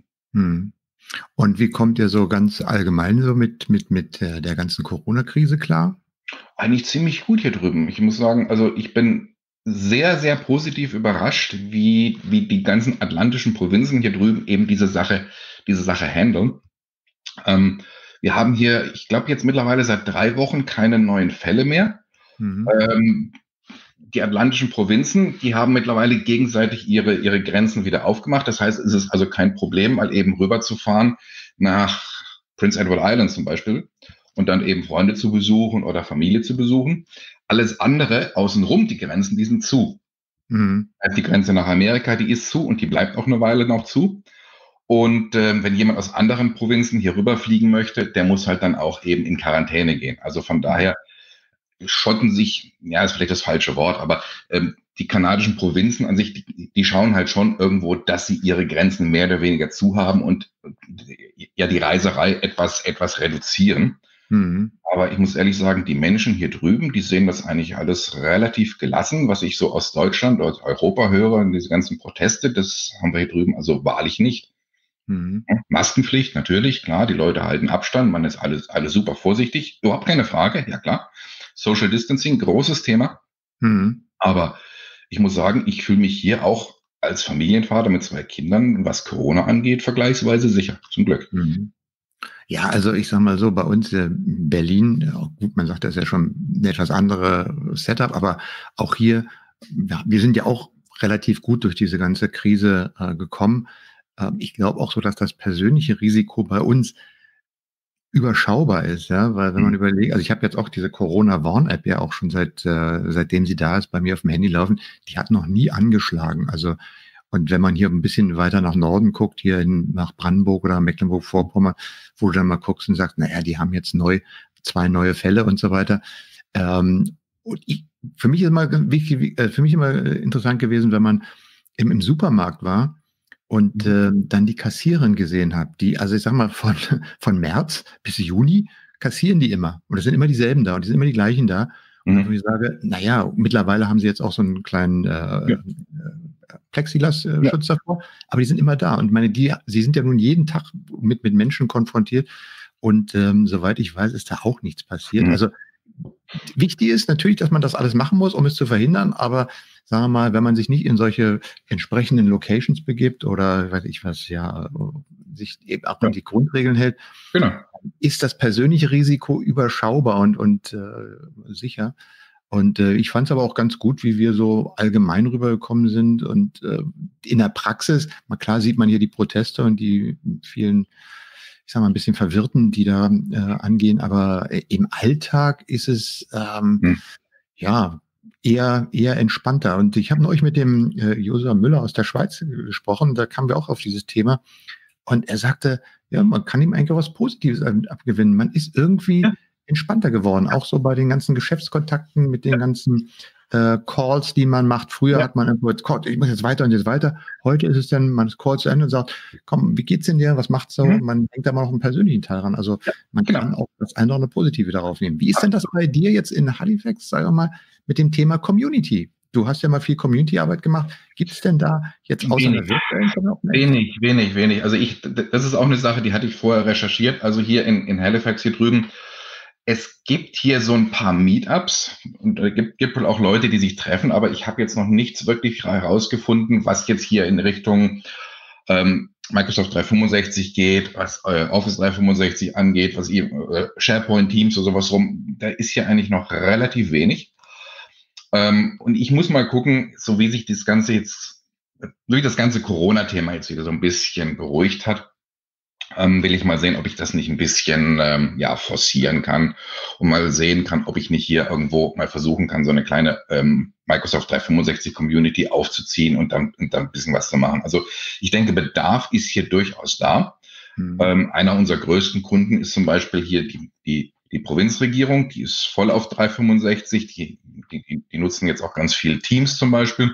[SPEAKER 1] Und wie kommt ihr so ganz allgemein so mit der ganzen Corona-Krise klar?
[SPEAKER 3] Eigentlich ziemlich gut hier drüben. Ich muss sagen, also ich bin sehr, sehr positiv überrascht, wie die ganzen atlantischen Provinzen hier drüben eben diese Sache handeln. Wir haben hier, ich glaube jetzt mittlerweile seit 3 Wochen keine neuen Fälle mehr. Die atlantischen Provinzen, die haben mittlerweile gegenseitig ihre Grenzen wieder aufgemacht. Das heißt, es ist also kein Problem, mal eben rüberzufahren nach Prince Edward Island zum Beispiel und dann eben Freunde zu besuchen oder Familie zu besuchen. Alles andere außenrum, die Grenzen, die sind zu. Die Grenze nach Amerika, die ist zu und die bleibt auch eine Weile noch zu. Und wenn jemand aus anderen Provinzen hier rüberfliegen möchte, der muss halt dann auch eben in Quarantäne gehen. Also von daher schotten sich, ist vielleicht das falsche Wort, aber die kanadischen Provinzen an sich, die schauen halt schon irgendwo, dass sie ihre Grenzen mehr oder weniger zu haben und die Reiserei etwas reduzieren. Aber ich muss ehrlich sagen, die Menschen hier drüben, die sehen das eigentlich alles relativ gelassen, was ich so aus Deutschland, aus Europa höre, diese ganzen Proteste, das haben wir hier drüben also wahrlich nicht. Maskenpflicht, natürlich, klar, die Leute halten Abstand, man ist alles super vorsichtig, überhaupt keine Frage, ja klar. Social Distancing, großes Thema. Aber ich muss sagen, ich fühle mich hier auch als Familienvater mit 2 Kindern, was Corona angeht, vergleichsweise sicher, zum Glück.
[SPEAKER 1] Ja, also ich sag mal so, bei uns in Berlin, gut, man sagt, das ist ja schon ein etwas andere Setup, aber auch hier, wir sind ja auch relativ gut durch diese ganze Krise gekommen. Ich glaube auch so, dass das persönliche Risiko bei uns überschaubar ist, ja, weil wenn man überlegt, also ich habe jetzt auch diese Corona-Warn-App ja auch schon seitdem sie da ist, bei mir auf dem Handy laufen, die hat noch nie angeschlagen, also und wenn man hier ein bisschen weiter nach Norden guckt, hier nach Brandenburg oder Mecklenburg-Vorpommern, wo du dann mal guckst und sagst, naja, die haben jetzt 2 neue Fälle und so weiter. Und für mich ist immer interessant gewesen, wenn man im Supermarkt war und dann die Kassiererin gesehen habe, die, also ich sag mal, von März bis Juni kassieren die immer. Und es sind immer dieselben da und die sind immer die gleichen da. Und wo ich sage, naja, mittlerweile haben sie jetzt auch so einen kleinen Plexiglas-Schutz davor, aber die sind immer da. Und sie sind ja nun jeden Tag mit Menschen konfrontiert. Und soweit ich weiß, ist da auch nichts passiert. Also wichtig ist natürlich, dass man das alles machen muss, um es zu verhindern, aber sagen wir mal, wenn man sich nicht in solche entsprechenden Locations begibt oder weiß ich was, sich eben auch an die Grundregeln hält, ist das persönliche Risiko überschaubar und sicher. Und ich fand es aber auch ganz gut, wie wir so allgemein rübergekommen sind. Und in der Praxis, mal klar sieht man hier die Proteste und die vielen, ich sag mal, ein bisschen Verwirrten, die da angehen. Aber im Alltag ist es eher entspannter. Und ich habe neulich mit dem Josua Müller aus der Schweiz gesprochen. Da kamen wir auch auf dieses Thema. Und er sagte, ja, man kann ihm eigentlich was Positives abgewinnen. Man ist irgendwie entspannter geworden. Auch so bei den ganzen Geschäftskontakten, mit den ganzen Calls, die man macht. Früher hat man irgendwo, ich muss jetzt weiter und jetzt weiter. Heute ist es dann, man callt zu Ende und sagt, komm, wie geht's denn dir? Was macht's so? Und man hängt da mal noch einen persönlichen Teil ran. Also man kann auch das eine oder andere Positive darauf nehmen. Wie ist denn das bei dir jetzt in Halifax, sagen wir mal, mit dem Thema Community? Du hast ja mal viel Community-Arbeit gemacht. Gibt es denn da jetzt außer der virtuellen
[SPEAKER 3] Wenig. Also das ist auch eine Sache, die hatte ich vorher recherchiert. Also hier in Halifax hier drüben, es gibt hier so ein paar Meetups und es gibt wohl auch Leute, die sich treffen, aber ich habe jetzt noch nichts wirklich herausgefunden, was jetzt hier in Richtung Microsoft 365 geht, was Office 365 angeht, was SharePoint Teams oder sowas rum. Da ist ja eigentlich noch relativ wenig. Und ich muss mal gucken, so wie sich das Ganze jetzt durch das ganze Corona-Thema jetzt wieder so ein bisschen beruhigt hat, will ich mal sehen, ob ich das nicht ein bisschen forcieren kann und mal sehen kann, ob ich nicht hier irgendwo mal versuchen kann, so eine kleine Microsoft 365 Community aufzuziehen und dann ein bisschen was zu machen. Also ich denke, Bedarf ist hier durchaus da. Einer unserer größten Kunden ist zum Beispiel hier die Provinzregierung, die ist voll auf 365, die nutzen jetzt auch ganz viel Teams zum Beispiel.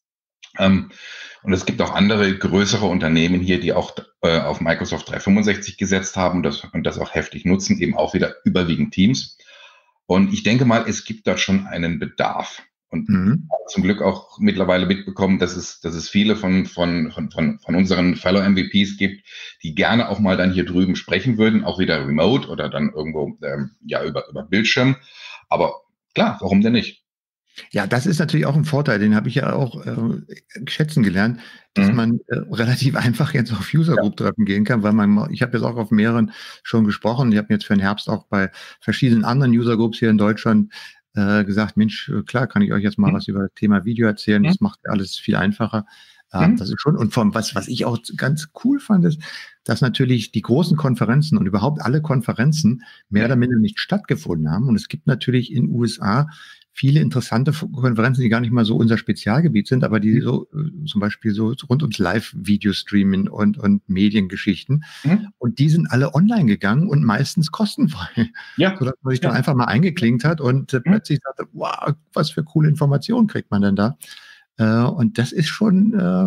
[SPEAKER 3] Und es gibt auch andere größere Unternehmen hier, die auch auf Microsoft 365 gesetzt haben und das auch heftig nutzen, eben auch wieder überwiegend Teams. Und ich denke mal, es gibt da schon einen Bedarf. Und zum Glück auch mittlerweile mitbekommen, dass es viele von unseren Fellow MVPs gibt, die gerne auch mal dann hier drüben sprechen würden, auch wieder remote oder dann irgendwo über Bildschirm. Aber klar, warum denn nicht?
[SPEAKER 1] Ja, das ist natürlich auch ein Vorteil, den habe ich ja auch schätzen gelernt, dass man relativ einfach jetzt auf User-Group-Treffen gehen kann, weil ich habe jetzt auch auf mehreren schon gesprochen, ich habe jetzt für den Herbst auch bei verschiedenen anderen User-Groups hier in Deutschland gesagt, Mensch, klar, kann ich euch jetzt mal was über das Thema Video erzählen, das macht alles viel einfacher. Das ist schon, und was ich auch ganz cool fand, ist, dass natürlich die großen Konferenzen und überhaupt alle Konferenzen mehr oder minder nicht stattgefunden haben. Und es gibt natürlich in den USA viele interessante Konferenzen, die gar nicht mal so unser Spezialgebiet sind, aber die so zum Beispiel so rund ums Live-Video-Streaming und Mediengeschichten. Und die sind alle online gegangen und meistens kostenfrei. Ja. Sodass man sich dann einfach mal eingeklinkt hat und plötzlich sagte, wow, was für coole Informationen kriegt man denn da? Und das ist schon,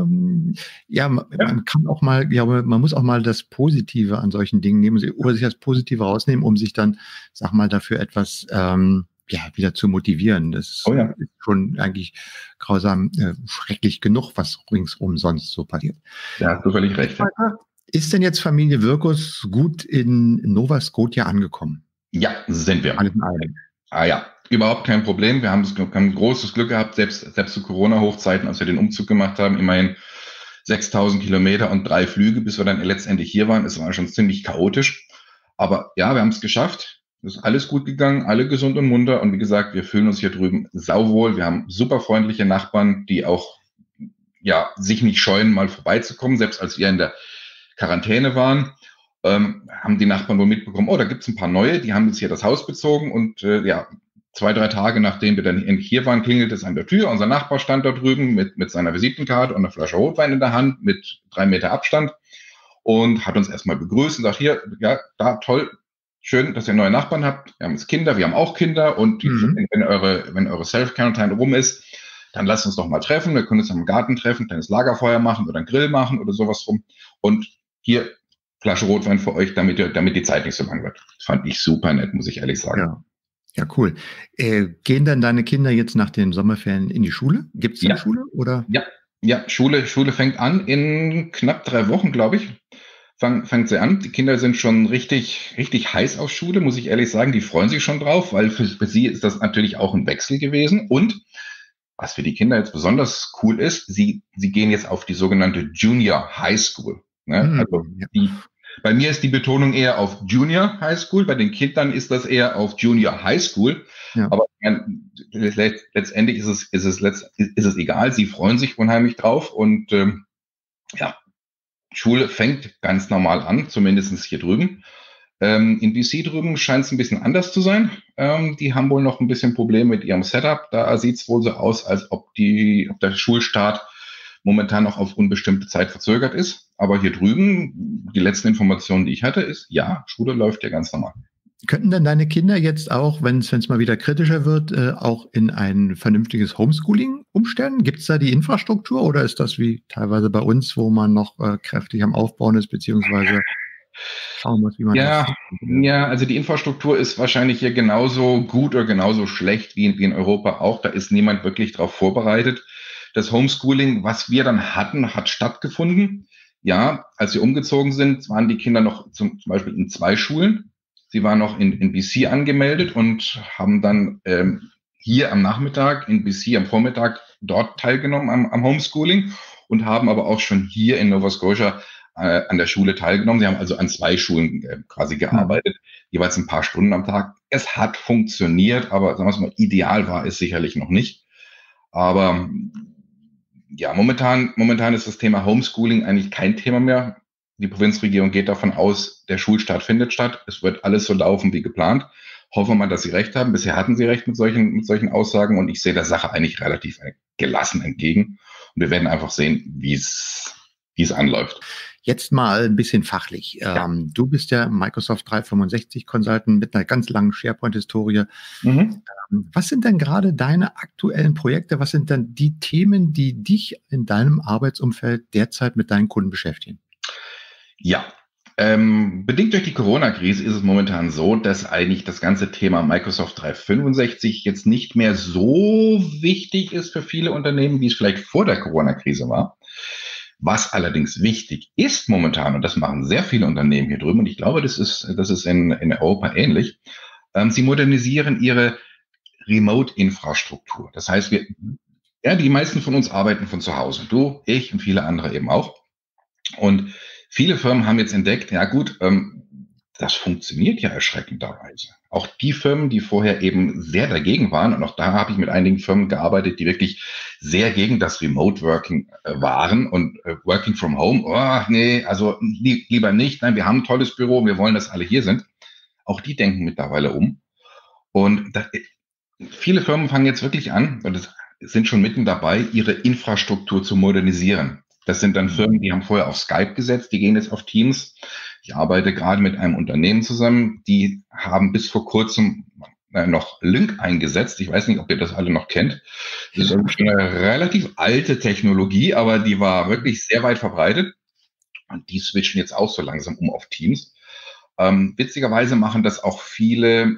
[SPEAKER 1] man kann auch mal, man muss auch mal das Positive an solchen Dingen nehmen oder sich das Positive rausnehmen, um sich dann, sag mal, dafür etwas wieder zu motivieren. Das ist schon eigentlich grausam, schrecklich genug, was ringsum sonst so passiert.
[SPEAKER 3] Ja, hast du völlig recht.
[SPEAKER 1] Ist denn jetzt Familie Wirkus gut in Nova Scotia angekommen?
[SPEAKER 3] Ja, sind wir.
[SPEAKER 1] Alles in allem.
[SPEAKER 3] Ja, überhaupt kein Problem. Wir haben großes Glück gehabt, selbst zu Corona-Hochzeiten, als wir den Umzug gemacht haben, immerhin 6.000 Kilometer und 3 Flüge, bis wir dann letztendlich hier waren. Es war schon ziemlich chaotisch. Aber ja, wir haben es geschafft. Es ist alles gut gegangen, alle gesund und munter. Und wie gesagt, wir fühlen uns hier drüben sauwohl. Wir haben super freundliche Nachbarn, die auch sich nicht scheuen, mal vorbeizukommen. Selbst als wir in der Quarantäne waren, haben die Nachbarn wohl mitbekommen, da gibt es ein paar neue, die haben jetzt hier das Haus bezogen. Und 2-3 Tage, nachdem wir dann hier waren, klingelt es an der Tür. Unser Nachbar stand da drüben mit seiner Visitenkarte und einer Flasche Rotwein in der Hand mit 3 Meter Abstand und hat uns erstmal begrüßt und sagt, hier, da toll, schön, dass ihr neue Nachbarn habt. Wir haben jetzt Kinder, wir haben auch Kinder und wenn eure Self-Quarantine rum ist, dann lass uns doch mal treffen, wir können uns im Garten treffen, ein kleines Lagerfeuer machen oder einen Grill machen oder sowas rum. Und hier Flasche Rotwein für euch, damit die Zeit nicht so lang wird. Das fand ich super nett, muss ich ehrlich sagen.
[SPEAKER 1] Ja. Ja, cool. Gehen dann deine Kinder jetzt nach den Sommerferien in die Schule? Gibt es eine Schule? Oder?
[SPEAKER 3] Ja, Schule fängt an in knapp 3 Wochen, glaube ich. Fängt sie an. Die Kinder sind schon richtig heiß auf Schule, muss ich ehrlich sagen. Die freuen sich schon drauf, weil für sie ist das natürlich auch ein Wechsel gewesen. Und was für die Kinder jetzt besonders cool ist, sie gehen jetzt auf die sogenannte Junior High School. Ne? Also bei mir ist die Betonung eher auf Junior High School, bei den Kindern ist das eher auf Junior High School. Ja. Aber letztendlich ist es egal. Sie freuen sich unheimlich drauf und Schule fängt ganz normal an, zumindest hier drüben. In BC drüben scheint es ein bisschen anders zu sein. Die haben wohl noch ein bisschen Probleme mit ihrem Setup. Da sieht es wohl so aus, als ob der Schulstart momentan noch auf unbestimmte Zeit verzögert ist. Aber hier drüben, die letzten Informationen, die ich hatte, ist, ja, Schule läuft ja ganz normal.
[SPEAKER 1] Könnten denn deine Kinder jetzt auch, wenn es mal wieder kritischer wird, auch in ein vernünftiges Homeschooling umstellen? Gibt es da die Infrastruktur oder ist das wie teilweise bei uns, wo man noch kräftig am Aufbauen ist, beziehungsweise schauen muss, wie man das...
[SPEAKER 3] Ja, also die Infrastruktur ist wahrscheinlich hier genauso gut oder genauso schlecht wie in Europa auch. Da ist niemand wirklich darauf vorbereitet. Das Homeschooling, was wir dann hatten, hat stattgefunden. Ja, als wir umgezogen sind, waren die Kinder noch zum Beispiel in 2 Schulen. Sie waren noch in BC angemeldet und haben dann hier am Nachmittag, in BC am Vormittag dort teilgenommen am Homeschooling und haben aber auch schon hier in Nova Scotia an der Schule teilgenommen. Sie haben also an 2 Schulen quasi gearbeitet, jeweils ein paar Stunden am Tag. Es hat funktioniert, aber sagen wir es mal, ideal war es sicherlich noch nicht. Aber ja, momentan ist das Thema Homeschooling eigentlich kein Thema mehr. Die Provinzregierung geht davon aus, der Schulstart findet statt. Es wird alles so laufen wie geplant. Hoffen wir mal, dass sie recht haben. Bisher hatten sie recht mit solchen Aussagen und ich sehe der Sache eigentlich relativ gelassen entgegen. Und wir werden einfach sehen, wie es anläuft.
[SPEAKER 1] Jetzt mal ein bisschen fachlich. Ja. Du bist ja Microsoft 365 Consultant mit einer ganz langen SharePoint-Historie. Mhm. Was sind denn gerade deine aktuellen Projekte? Was sind denn die Themen, die dich in deinem Arbeitsumfeld derzeit mit deinen Kunden beschäftigen?
[SPEAKER 3] Ja, bedingt durch die Corona-Krise ist es momentan so, dass eigentlich das ganze Thema Microsoft 365 jetzt nicht mehr so wichtig ist für viele Unternehmen, wie es vielleicht vor der Corona-Krise war. Was allerdings wichtig ist momentan, und das machen sehr viele Unternehmen hier drüben, und ich glaube, das ist in Europa ähnlich, sie modernisieren ihre Remote-Infrastruktur. Das heißt, die meisten von uns arbeiten von zu Hause. Du, ich und viele andere eben auch. Und viele Firmen haben jetzt entdeckt, ja gut, das funktioniert ja erschreckenderweise. Auch die Firmen, die vorher eben sehr dagegen waren, und auch da habe ich mit einigen Firmen gearbeitet, die wirklich sehr gegen das Remote Working waren und Working from Home, also lieber nicht, nein, wir haben ein tolles Büro, wir wollen, dass alle hier sind. Auch die denken mittlerweile um. Und viele Firmen fangen jetzt wirklich an, und sind schon mitten dabei, ihre Infrastruktur zu modernisieren. Das sind dann Firmen, die haben vorher auf Skype gesetzt, die gehen jetzt auf Teams. Ich arbeite gerade mit einem Unternehmen zusammen, die haben bis vor kurzem noch Lync eingesetzt. Ich weiß nicht, ob ihr das alle noch kennt. Das ist eine relativ alte Technologie, aber die war wirklich sehr weit verbreitet. Und die switchen jetzt auch so langsam um auf Teams. Witzigerweise machen das auch viele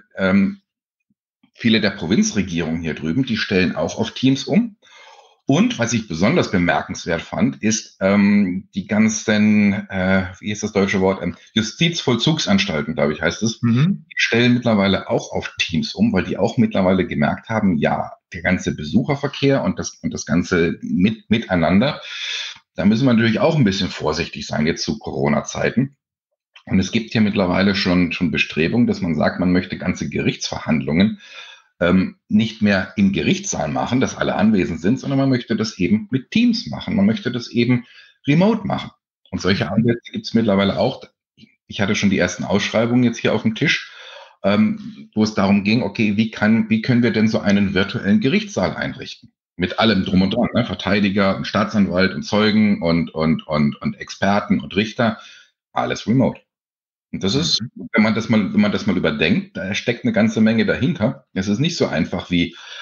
[SPEAKER 3] der Provinzregierungen hier drüben, die stellen auch auf Teams um. Und was ich besonders bemerkenswert fand, ist die ganzen, wie ist das deutsche Wort, Justizvollzugsanstalten, glaube ich, heißt es, die stellen mittlerweile auch auf Teams um, weil die auch mittlerweile gemerkt haben, ja, der ganze Besucherverkehr und das ganze Miteinander, da müssen wir natürlich auch ein bisschen vorsichtig sein jetzt zu Corona-Zeiten. Und es gibt hier mittlerweile schon Bestrebungen, dass man sagt, man möchte ganze Gerichtsverhandlungen nicht mehr im Gerichtssaal machen, dass alle anwesend sind, sondern man möchte das eben mit Teams machen. Man möchte das eben remote machen. Und solche Ansätze gibt es mittlerweile auch. Ich hatte schon die ersten Ausschreibungen jetzt hier auf dem Tisch, wo es darum ging, okay, wie können wir denn so einen virtuellen Gerichtssaal einrichten? Mit allem drum und dran, ne? Verteidiger, Staatsanwalt und Zeugen und Experten und Richter, alles remote. Und das ist, wenn man das mal überdenkt, da steckt eine ganze Menge dahinter. Es ist nicht so einfach wie,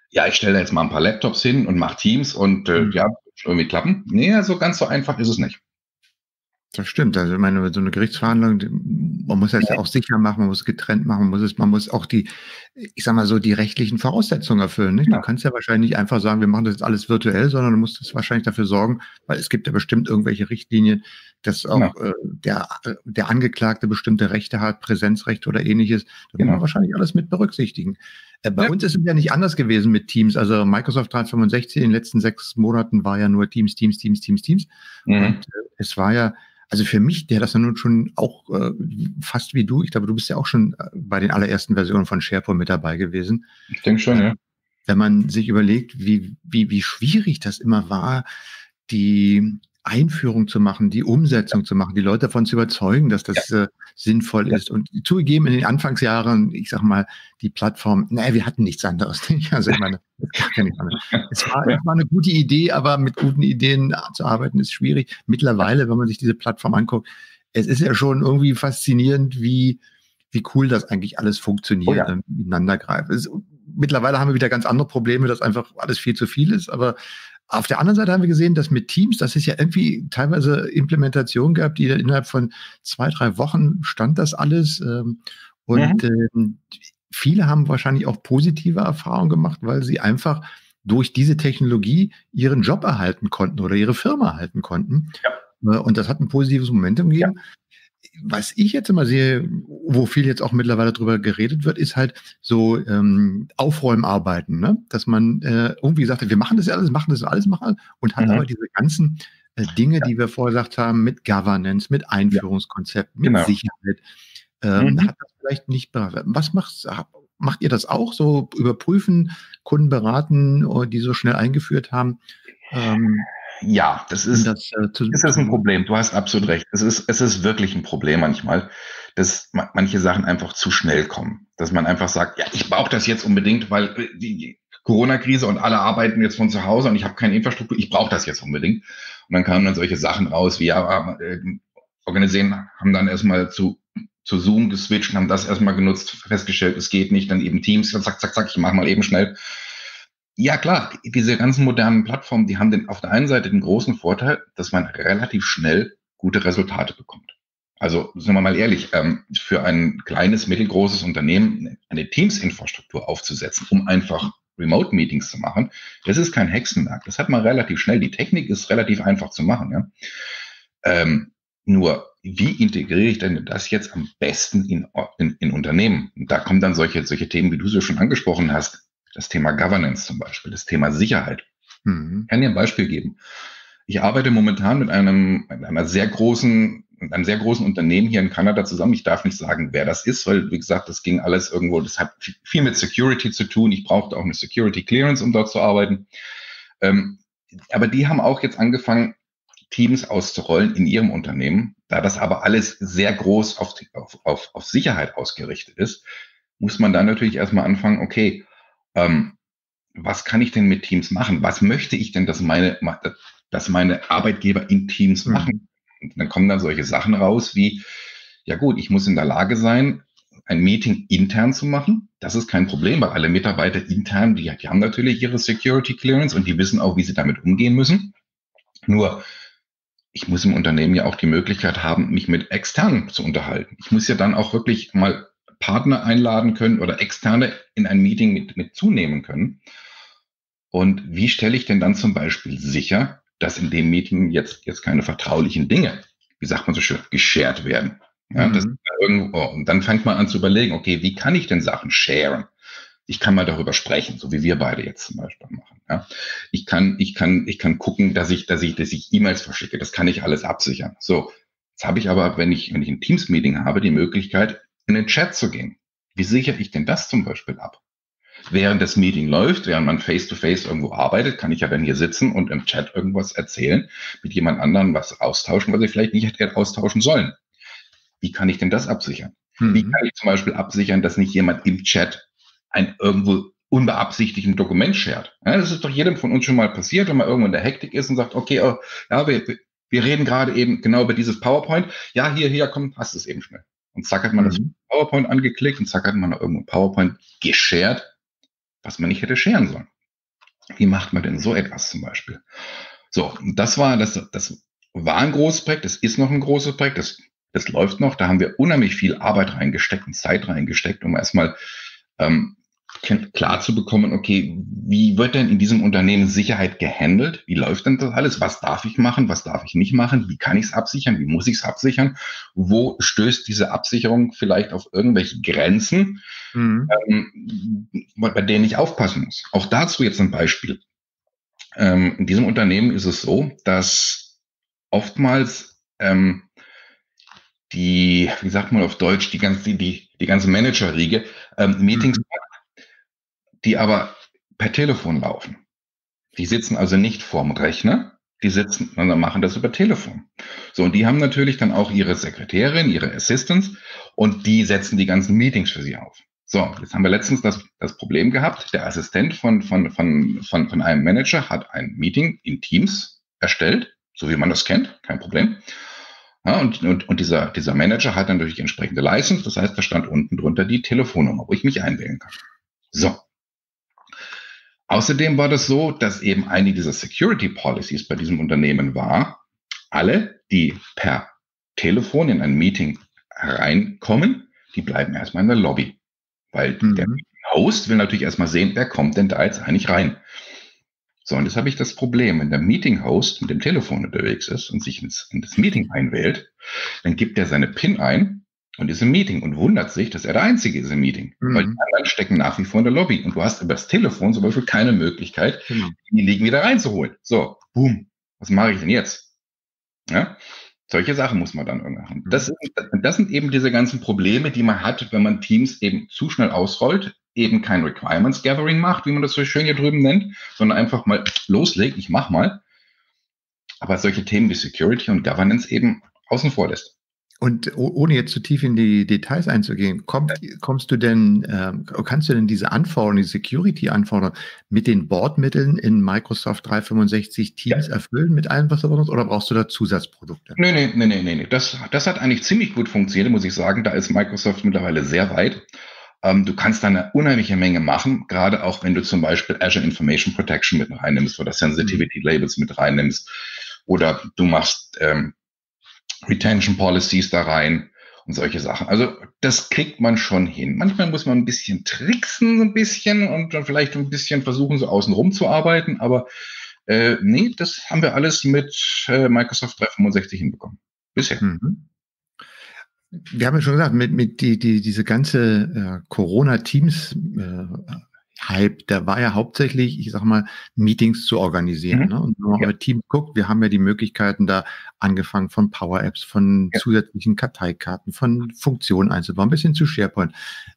[SPEAKER 3] Ja, ich stelle da jetzt mal ein paar Laptops hin und mache Teams und ja, irgendwie klappen. Nee, so ganz so einfach ist es nicht.
[SPEAKER 1] Das stimmt. Also, ich meine, so eine Gerichtsverhandlung, man muss das ja auch sicher machen, man muss getrennt machen, man muss auch ich sag mal so, die rechtlichen Voraussetzungen erfüllen, nicht? Du
[SPEAKER 3] Ja.
[SPEAKER 1] kannst ja wahrscheinlich nicht einfach sagen, wir machen das jetzt alles virtuell, sondern du musst wahrscheinlich dafür sorgen, weil es gibt ja bestimmt irgendwelche Richtlinien, dass auch der Angeklagte bestimmte Rechte hat, Präsenzrechte oder Ähnliches. Das muss man wahrscheinlich alles mit berücksichtigen. Bei uns ist es ja nicht anders gewesen mit Teams. Also Microsoft 365 in den letzten 6 Monaten war ja nur Teams. Und es war ja, also für mich, der das ja nun schon auch fast wie du, ich glaube, du bist ja auch schon bei den allerersten Versionen von SharePoint mit dabei gewesen.
[SPEAKER 3] Ich denke schon, ja.
[SPEAKER 1] Wenn man sich überlegt, wie schwierig das immer war, die Einführung zu machen, die Umsetzung zu machen, die Leute davon zu überzeugen, dass das sinnvoll ist. Und zugegeben, in den Anfangsjahren, ich sag mal, die Plattform, wir hatten nichts anderes. Also ich meine, es war eine gute Idee, aber mit guten Ideen zu arbeiten ist schwierig. Mittlerweile, wenn man sich diese Plattform anguckt, es ist ja schon irgendwie faszinierend, wie cool das eigentlich alles funktioniert und miteinander greift. Mittlerweile haben wir wieder ganz andere Probleme, dass einfach alles viel zu viel ist, aber auf der anderen Seite haben wir gesehen, dass mit Teams, das ist ja irgendwie teilweise Implementation gab, die dann innerhalb von 2, 3 Wochen stand das alles. Viele haben wahrscheinlich auch positive Erfahrungen gemacht, weil sie einfach durch diese Technologie ihren Job erhalten konnten oder ihre Firma erhalten konnten. Ja. Und das hat ein positives Momentum gegeben. Ja. Was ich jetzt immer sehe, wo viel jetzt auch mittlerweile drüber geredet wird, ist halt so Aufräumarbeiten, ne? Dass man irgendwie sagt, wir machen das alles und hat aber diese ganzen Dinge, die wir vorher gesagt haben, mit Governance, mit Einführungskonzept, mit Sicherheit, hat das vielleicht nicht beraten. Was macht ihr das auch? So überprüfen, Kunden beraten, die so schnell eingeführt haben?
[SPEAKER 3] Ja, das ist ein Problem. Du hast absolut recht. Es ist wirklich ein Problem manchmal, dass manche Sachen einfach zu schnell kommen. Dass man einfach sagt, ja, ich brauche das jetzt unbedingt, weil die Corona-Krise und alle arbeiten jetzt von zu Hause und ich habe keine Infrastruktur, ich brauche das jetzt unbedingt. Und dann kamen dann solche Sachen raus, wie Organisieren haben dann erstmal zu Zoom geswitcht und haben das erstmal genutzt, festgestellt, es geht nicht, dann eben Teams, zack, zack, zack, ich mache mal eben schnell. Ja, klar, diese ganzen modernen Plattformen, die haben auf der einen Seite den großen Vorteil, dass man relativ schnell gute Resultate bekommt. Also, sagen wir mal ehrlich, für ein kleines, mittelgroßes Unternehmen eine Teams-Infrastruktur aufzusetzen, um einfach Remote-Meetings zu machen, das ist kein Hexenwerk. Das hat man relativ schnell. Die Technik ist relativ einfach zu machen. Ja? Nur, wie integriere ich denn das jetzt am besten in Unternehmen? Und da kommen dann solche Themen, wie du sie schon angesprochen hast. Das Thema Governance zum Beispiel, das Thema Sicherheit. Ich kann dir ein Beispiel geben. Ich arbeite momentan mit einem sehr großen Unternehmen hier in Kanada zusammen. Ich darf nicht sagen, wer das ist, weil, wie gesagt, das ging alles irgendwo, das hat viel mit Security zu tun. Ich brauchte auch eine Security Clearance, um dort zu arbeiten. Aber die haben auch jetzt angefangen, Teams auszurollen in ihrem Unternehmen. Da das aber alles sehr groß auf Sicherheit ausgerichtet ist, muss man dann natürlich erstmal anfangen, okay, was kann ich denn mit Teams machen? Was möchte ich denn, dass meine Arbeitgeber in Teams machen? Und dann kommen dann solche Sachen raus wie, ja gut, ich muss in der Lage sein, ein Meeting intern zu machen. Das ist kein Problem, weil alle Mitarbeiter intern, die haben natürlich ihre Security Clearance und die wissen auch, wie sie damit umgehen müssen. Nur, ich muss im Unternehmen ja auch die Möglichkeit haben, mich mit Externen zu unterhalten. Ich muss ja dann auch wirklich mal Partner einladen können oder Externe in ein Meeting mit zunehmen können. Und wie stelle ich denn dann zum Beispiel sicher, dass in dem Meeting jetzt keine vertraulichen Dinge, wie sagt man so schön, geshared werden? Ja, und dann fängt man an zu überlegen, okay, wie kann ich denn Sachen sharen? Ich kann mal darüber sprechen, so wie wir beide jetzt zum Beispiel machen. Ja. Ich kann gucken, dass ich E-Mails verschicke. Das kann ich alles absichern. So, jetzt habe ich aber, wenn ich ein Teams-Meeting habe, die Möglichkeit, in den Chat zu gehen. Wie sichere ich denn das zum Beispiel ab? Während das Meeting läuft, während man face-to-face irgendwo arbeitet, kann ich ja dann hier sitzen und im Chat irgendwas erzählen, mit jemand anderem was austauschen, was ich vielleicht nicht hätte austauschen sollen. Wie kann ich denn das absichern? Wie kann ich zum Beispiel absichern, dass nicht jemand im Chat ein irgendwo unbeabsichtigten Dokument shared? Ja, das ist doch jedem von uns schon mal passiert, wenn man irgendwo in der Hektik ist und sagt, okay, wir reden gerade eben genau über dieses PowerPoint. Ja, hier, komm, hast es eben schnell. Und zack hat man das PowerPoint angeklickt und zack hat man noch irgendwo PowerPoint geshared, was man nicht hätte sharen sollen. Wie macht man denn so etwas zum Beispiel? So, das war ein großes Projekt, das ist noch ein großes Projekt, das läuft noch, da haben wir unheimlich viel Arbeit reingesteckt und Zeit reingesteckt, um erstmal klar zu bekommen, okay, wie wird denn in diesem Unternehmen Sicherheit gehandelt? Wie läuft denn das alles? Was darf ich machen? Was darf ich nicht machen? Wie kann ich es absichern? Wie muss ich es absichern? Wo stößt diese Absicherung vielleicht auf irgendwelche Grenzen, bei denen ich aufpassen muss? Auch dazu jetzt ein Beispiel. In diesem Unternehmen ist es so, dass oftmals wie sagt man auf Deutsch, die ganze Managerriege Meetings die aber per Telefon laufen. Die sitzen also nicht vorm Rechner, sondern machen das über Telefon. So, und die haben natürlich dann auch ihre Sekretärin, ihre Assistants und die setzen die ganzen Meetings für sie auf. So, jetzt haben wir letztens das Problem gehabt, der Assistent von einem Manager hat ein Meeting in Teams erstellt, so wie man das kennt, kein Problem. Ja, und dieser Manager hat dann natürlich entsprechende License, das heißt, da stand unten drunter die Telefonnummer, wo ich mich einwählen kann. So. Außerdem war das so, dass eben eine dieser Security Policies bei diesem Unternehmen war, alle, die per Telefon in ein Meeting reinkommen, die bleiben erstmal in der Lobby. Weil der Host will natürlich erstmal sehen, wer kommt denn da jetzt eigentlich rein. So, und jetzt habe ich das Problem, wenn der Meeting-Host mit dem Telefon unterwegs ist und sich in das Meeting einwählt, dann gibt er seine PIN ein und ist im Meeting und wundert sich, dass er der Einzige ist im Meeting. Weil die anderen stecken nach wie vor in der Lobby. Und du hast über das Telefon zum Beispiel keine Möglichkeit, diejenigen wieder reinzuholen. So, boom, was mache ich denn jetzt? Ja? Solche Sachen muss man dann irgendwie machen. Das sind eben diese ganzen Probleme, die man hat, wenn man Teams eben zu schnell ausrollt, eben kein Requirements Gathering macht, wie man das so schön hier drüben nennt, sondern einfach mal loslegt, ich mach mal. Aber solche Themen wie Security und Governance eben außen vor lässt.
[SPEAKER 1] Und ohne jetzt zu tief in die Details einzugehen, kannst du denn diese Anforderungen, die Security-Anforderungen mit den Bordmitteln in Microsoft 365 Teams erfüllen mit allem, was du benutzt, oder brauchst du da Zusatzprodukte?
[SPEAKER 3] Nee. Das hat eigentlich ziemlich gut funktioniert, muss ich sagen. Da ist Microsoft mittlerweile sehr weit. Du kannst da eine unheimliche Menge machen, gerade auch wenn du zum Beispiel Azure Information Protection mit reinnimmst oder Sensitivity Labels mit reinnimmst oder du machst Retention Policies da rein und solche Sachen. Also das kriegt man schon hin. Manchmal muss man ein bisschen tricksen, und dann vielleicht ein bisschen versuchen, so außen rum zu arbeiten, aber nee, das haben wir alles mit Microsoft 365 hinbekommen. Bisher.
[SPEAKER 1] Wir haben ja schon gesagt, diese ganze Corona-Teams Hype, der war ja hauptsächlich, ich sag mal, Meetings zu organisieren. Ne? Und wenn man bei Teams guckt, wir haben ja die Möglichkeiten da angefangen von Power-Apps, von zusätzlichen Karteikarten, von Funktionen einzubauen, bis hin zu SharePoint.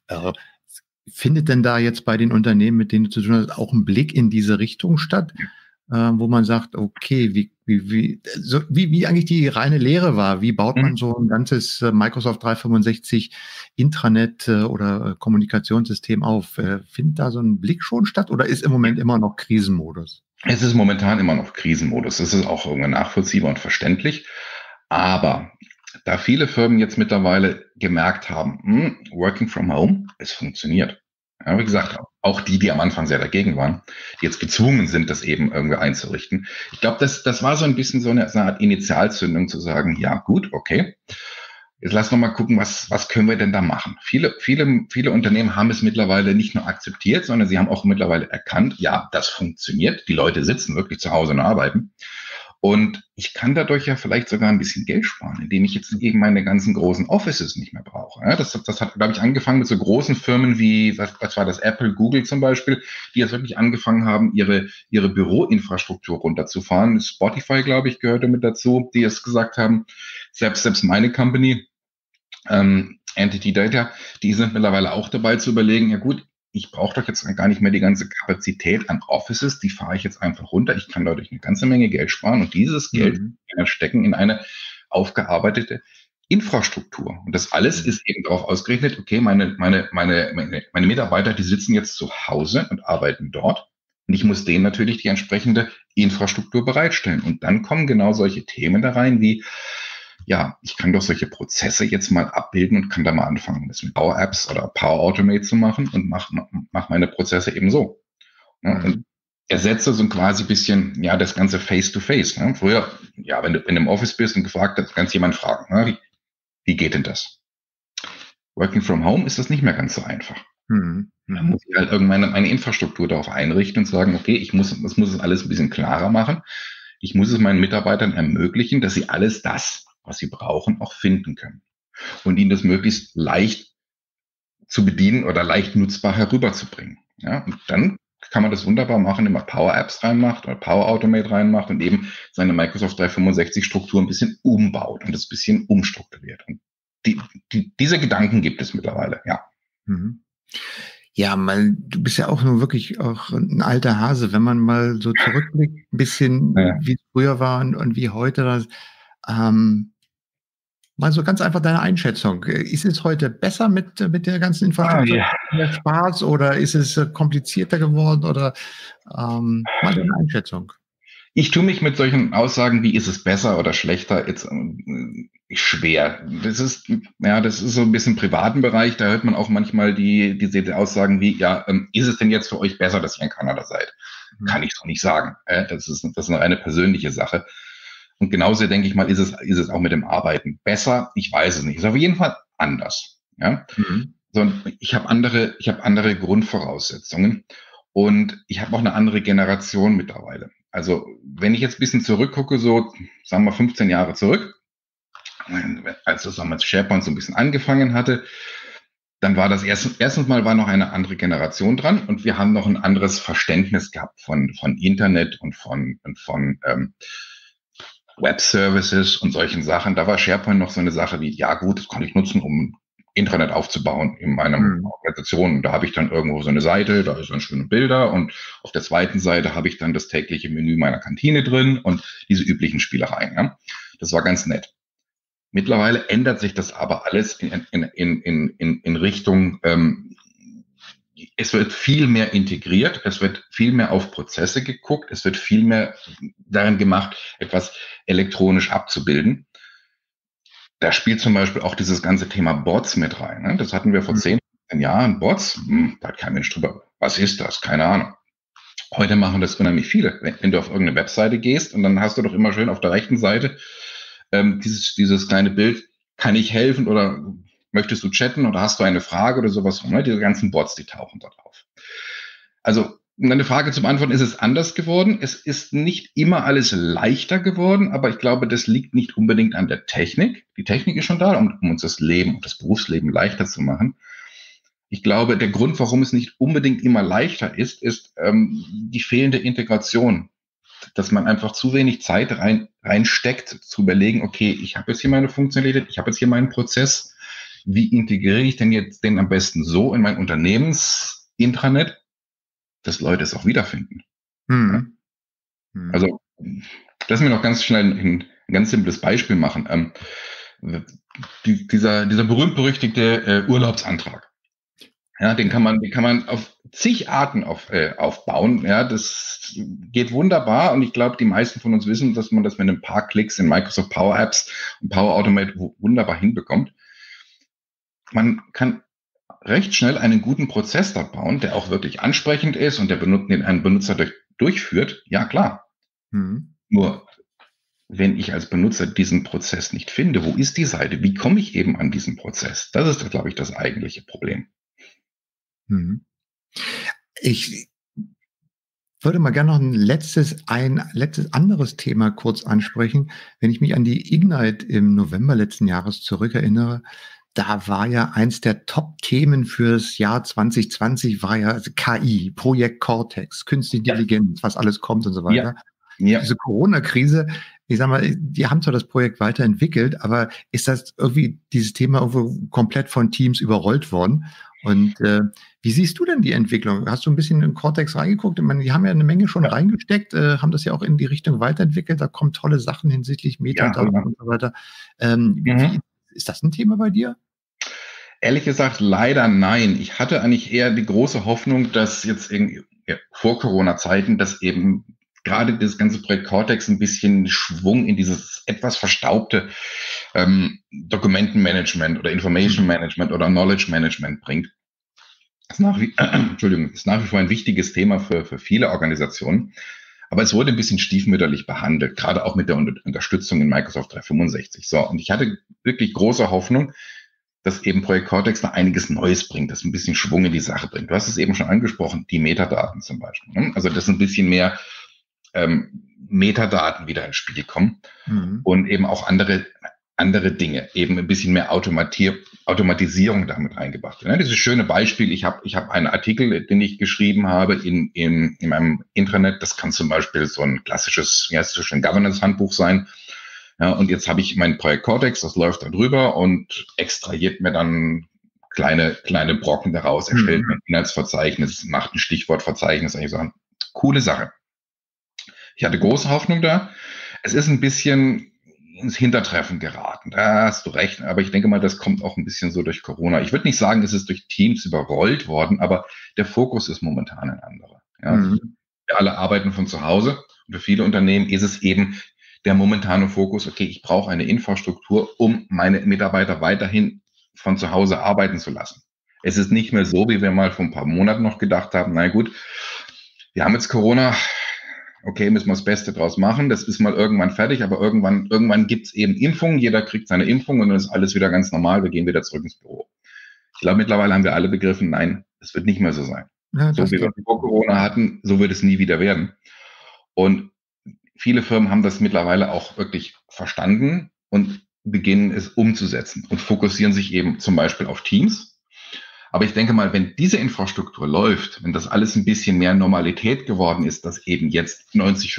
[SPEAKER 1] Findet denn da jetzt bei den Unternehmen, mit denen du zu tun hast, auch ein Blick in diese Richtung statt, wo man sagt, okay, wie eigentlich die reine Lehre war, wie baut man so ein ganzes Microsoft 365 Intranet oder Kommunikationssystem auf? Findet da so ein Blick schon statt oder ist im Moment immer noch Krisenmodus?
[SPEAKER 3] Es ist momentan immer noch Krisenmodus. Das ist auch irgendwie nachvollziehbar und verständlich. Aber da viele Firmen jetzt mittlerweile gemerkt haben, Working from Home, es funktioniert. Ja, wie gesagt, auch die am Anfang sehr dagegen waren, die jetzt gezwungen sind, das eben irgendwie einzurichten. Ich glaube, das war so ein bisschen so eine Art Initialzündung zu sagen, ja gut, okay, jetzt lass noch mal gucken, was können wir denn da machen? Viele Unternehmen haben es mittlerweile nicht nur akzeptiert, sondern sie haben auch mittlerweile erkannt, ja, das funktioniert. Die Leute sitzen wirklich zu Hause und arbeiten. Und ich kann dadurch ja vielleicht sogar ein bisschen Geld sparen, indem ich jetzt eben meine ganzen großen Offices nicht mehr brauche. Ja, das hat, glaube ich, angefangen mit so großen Firmen wie, was war das, Apple, Google zum Beispiel, die jetzt wirklich angefangen haben, ihre Büroinfrastruktur runterzufahren. Spotify, glaube ich, gehörte mit dazu, die es gesagt haben. Selbst meine Company, Entity Data, die sind mittlerweile auch dabei zu überlegen, ja gut, ich brauche doch jetzt gar nicht mehr die ganze Kapazität an Offices, die fahre ich jetzt einfach runter. Ich kann dadurch eine ganze Menge Geld sparen und dieses Geld stecken in eine aufgearbeitete Infrastruktur. Und das alles ist eben darauf ausgerichtet, okay, meine Mitarbeiter, die sitzen jetzt zu Hause und arbeiten dort. Und ich muss denen natürlich die entsprechende Infrastruktur bereitstellen. Und dann kommen genau solche Themen da rein wie, ja, ich kann doch solche Prozesse jetzt mal abbilden und kann da mal anfangen, das mit Power Apps oder Power Automate zu machen und mach meine Prozesse eben so. Ja, und ersetzt so quasi ein bisschen, ja, das ganze Face-to-Face. Ne? Früher, ja, wenn du im Office bist und gefragt hast, kannst jemand fragen, ne? Wie geht denn das? Working from home ist das nicht mehr ganz so einfach. Da muss ich halt irgendwann meine Infrastruktur darauf einrichten und sagen, okay, das muss es alles ein bisschen klarer machen. Ich muss es meinen Mitarbeitern ermöglichen, dass sie alles das, was sie brauchen, auch finden können. Und ihnen das möglichst leicht zu bedienen oder leicht nutzbar herüberzubringen. Ja, und dann kann man das wunderbar machen, wenn man Power Apps reinmacht oder Power Automate reinmacht und eben seine Microsoft 365 Struktur ein bisschen umbaut und das ein bisschen umstrukturiert. Und diese Gedanken gibt es mittlerweile, ja.
[SPEAKER 1] Ja, du bist ja auch nur wirklich auch ein alter Hase, wenn man mal so zurückblickt, ein bisschen, wie es früher war und wie heute. Mal so ganz einfach deine Einschätzung. Ist es heute besser mit der ganzen Infrastruktur? Mehr Spaß oder ist es komplizierter geworden? Oder mal deine Einschätzung.
[SPEAKER 3] Ich tue mich mit solchen Aussagen, wie ist es besser oder schlechter, jetzt schwer. Das ist so ein bisschen privaten Bereich. Da hört man auch manchmal diese Aussagen wie, ja, ist es denn jetzt für euch besser, dass ihr in Kanada seid? Kann ich so nicht sagen. Das ist eine reine persönliche Sache. Und genauso, denke ich mal, ist es auch mit dem Arbeiten. Besser, ich weiß es nicht. Ist auf jeden Fall anders. Ja? So, ich habe andere Grundvoraussetzungen und ich habe auch eine andere Generation mittlerweile. Also wenn ich jetzt ein bisschen zurückgucke, so sagen wir 15 Jahre zurück, als das damals SharePoint so ein bisschen angefangen hatte, dann war das erstens mal war noch eine andere Generation dran und wir haben noch ein anderes Verständnis gehabt von Internet und von Web-Services und solchen Sachen. Da war SharePoint noch so eine Sache wie, ja gut, das kann ich nutzen, um Intranet aufzubauen in meiner Organisation. Und da habe ich dann irgendwo so eine Seite, da ist dann schöne Bilder und auf der zweiten Seite habe ich dann das tägliche Menü meiner Kantine drin und diese üblichen Spielereien. Ja. Das war ganz nett. Mittlerweile ändert sich das aber alles in Richtung, es wird viel mehr integriert, es wird viel mehr auf Prozesse geguckt, es wird viel mehr darin gemacht, etwas elektronisch abzubilden. Da spielt zum Beispiel auch dieses ganze Thema Bots mit rein. Ne? Das hatten wir vor 10 Jahren. Bots, da hat kein Mensch drüber. Was ist das? Keine Ahnung. Heute machen das unheimlich viele. Wenn du auf irgendeine Webseite gehst und dann hast du doch immer schön auf der rechten Seite dieses kleine Bild, kann ich helfen oder möchtest du chatten oder hast du eine Frage oder sowas? Ne? Diese ganzen Bots, die tauchen dort auf. Also, um eine Frage zu beantworten, ist es anders geworden. Es ist nicht immer alles leichter geworden, aber ich glaube, das liegt nicht unbedingt an der Technik. Die Technik ist schon da, um uns das Leben und das Berufsleben leichter zu machen. Ich glaube, der Grund, warum es nicht unbedingt immer leichter ist die fehlende Integration. Dass man einfach zu wenig Zeit reinsteckt, zu überlegen, okay, ich habe jetzt hier meine Funktionalität, ich habe jetzt hier meinen Prozess. Wie integriere ich denn jetzt den am besten so in mein Unternehmensintranet, dass Leute es auch wiederfinden? Also, lass mir noch ganz schnell ein ganz simples Beispiel machen. Dieser berühmt-berüchtigte Urlaubsantrag. Ja, den kann man auf zig Arten aufbauen. Ja, das geht wunderbar und ich glaube, die meisten von uns wissen, dass man das mit ein paar Klicks in Microsoft Power Apps und Power Automate wunderbar hinbekommt. Man kann recht schnell einen guten Prozess dort bauen, der auch wirklich ansprechend ist und den ein Benutzer durchführt. Ja, klar. Nur, wenn ich als Benutzer diesen Prozess nicht finde, wo ist die Seite? Wie komme ich eben an diesen Prozess? Das ist, glaube ich, das eigentliche Problem.
[SPEAKER 1] Ich würde mal gerne noch ein letztes anderes Thema kurz ansprechen. Wenn ich mich an die Ignite im November letzten Jahres zurückerinnere, da war ja eins der Top-Themen fürs Jahr 2020 war ja KI, Projekt Cortex, Künstliche Intelligenz, was alles kommt und so weiter. Ja. Diese Corona-Krise, ich sag mal, die haben zwar das Projekt weiterentwickelt, aber ist das irgendwie dieses Thema irgendwo komplett von Teams überrollt worden? Und wie siehst du denn die Entwicklung? Hast du ein bisschen in Cortex reingeguckt? Ich meine, die haben ja eine Menge schon reingesteckt, haben das ja auch in die Richtung weiterentwickelt. Da kommen tolle Sachen hinsichtlich Metadaten und so weiter. Ist das ein Thema bei dir?
[SPEAKER 3] Ehrlich gesagt, leider nein. Ich hatte eigentlich eher die große Hoffnung, dass jetzt vor Corona-Zeiten, dass eben gerade das ganze Projekt Cortex ein bisschen Schwung in dieses etwas verstaubte Dokumentenmanagement oder Information Management oder Knowledge Management bringt. ist nach wie vor ein wichtiges Thema für viele Organisationen. Aber es wurde ein bisschen stiefmütterlich behandelt, gerade auch mit der Unterstützung in Microsoft 365. So, und ich hatte wirklich große Hoffnung, dass eben Projekt Cortex noch einiges Neues bringt, das ein bisschen Schwung in die Sache bringt. Du hast es eben schon angesprochen, die Metadaten zum Beispiel. Ne? Also, dass ein bisschen mehr Metadaten wieder ins Spiel kommen und eben auch andere Dinge, eben ein bisschen mehr Automatisierung damit reingebracht wird. Ne? Dieses schöne Beispiel, ich hab einen Artikel, den ich geschrieben habe in meinem Intranet, das kann zum Beispiel so ein klassisches, ein Governance-Handbuch sein. Ja, und jetzt habe ich mein Projekt Cortex, das läuft da drüber und extrahiert mir dann kleine Brocken daraus, erstellt ein Inhaltsverzeichnis, macht ein Stichwortverzeichnis. Ich sage, coole Sache. Ich hatte große Hoffnung da. Es ist ein bisschen ins Hintertreffen geraten. Da hast du recht. Aber ich denke mal, das kommt auch ein bisschen so durch Corona. Ich würde nicht sagen, es ist durch Teams überrollt worden, aber der Fokus ist momentan ein anderer. Ja. Wir alle arbeiten von zu Hause. Und für viele Unternehmen ist es eben der momentane Fokus, okay, ich brauche eine Infrastruktur, um meine Mitarbeiter weiterhin von zu Hause arbeiten zu lassen. Es ist nicht mehr so, wie wir mal vor ein paar Monaten noch gedacht haben, na gut, wir haben jetzt Corona, okay, müssen wir das Beste draus machen, das ist mal irgendwann fertig, aber irgendwann gibt es eben Impfungen, jeder kriegt seine Impfung und dann ist alles wieder ganz normal, wir gehen wieder zurück ins Büro. Ich glaube, mittlerweile haben wir alle begriffen, nein, es wird nicht mehr so sein. Ja, so wie wir vor Corona hatten, so wird es nie wieder werden. Und viele Firmen haben das mittlerweile auch wirklich verstanden und beginnen es umzusetzen und fokussieren sich eben zum Beispiel auf Teams. Aber ich denke mal, wenn diese Infrastruktur läuft, wenn das alles ein bisschen mehr Normalität geworden ist, dass eben jetzt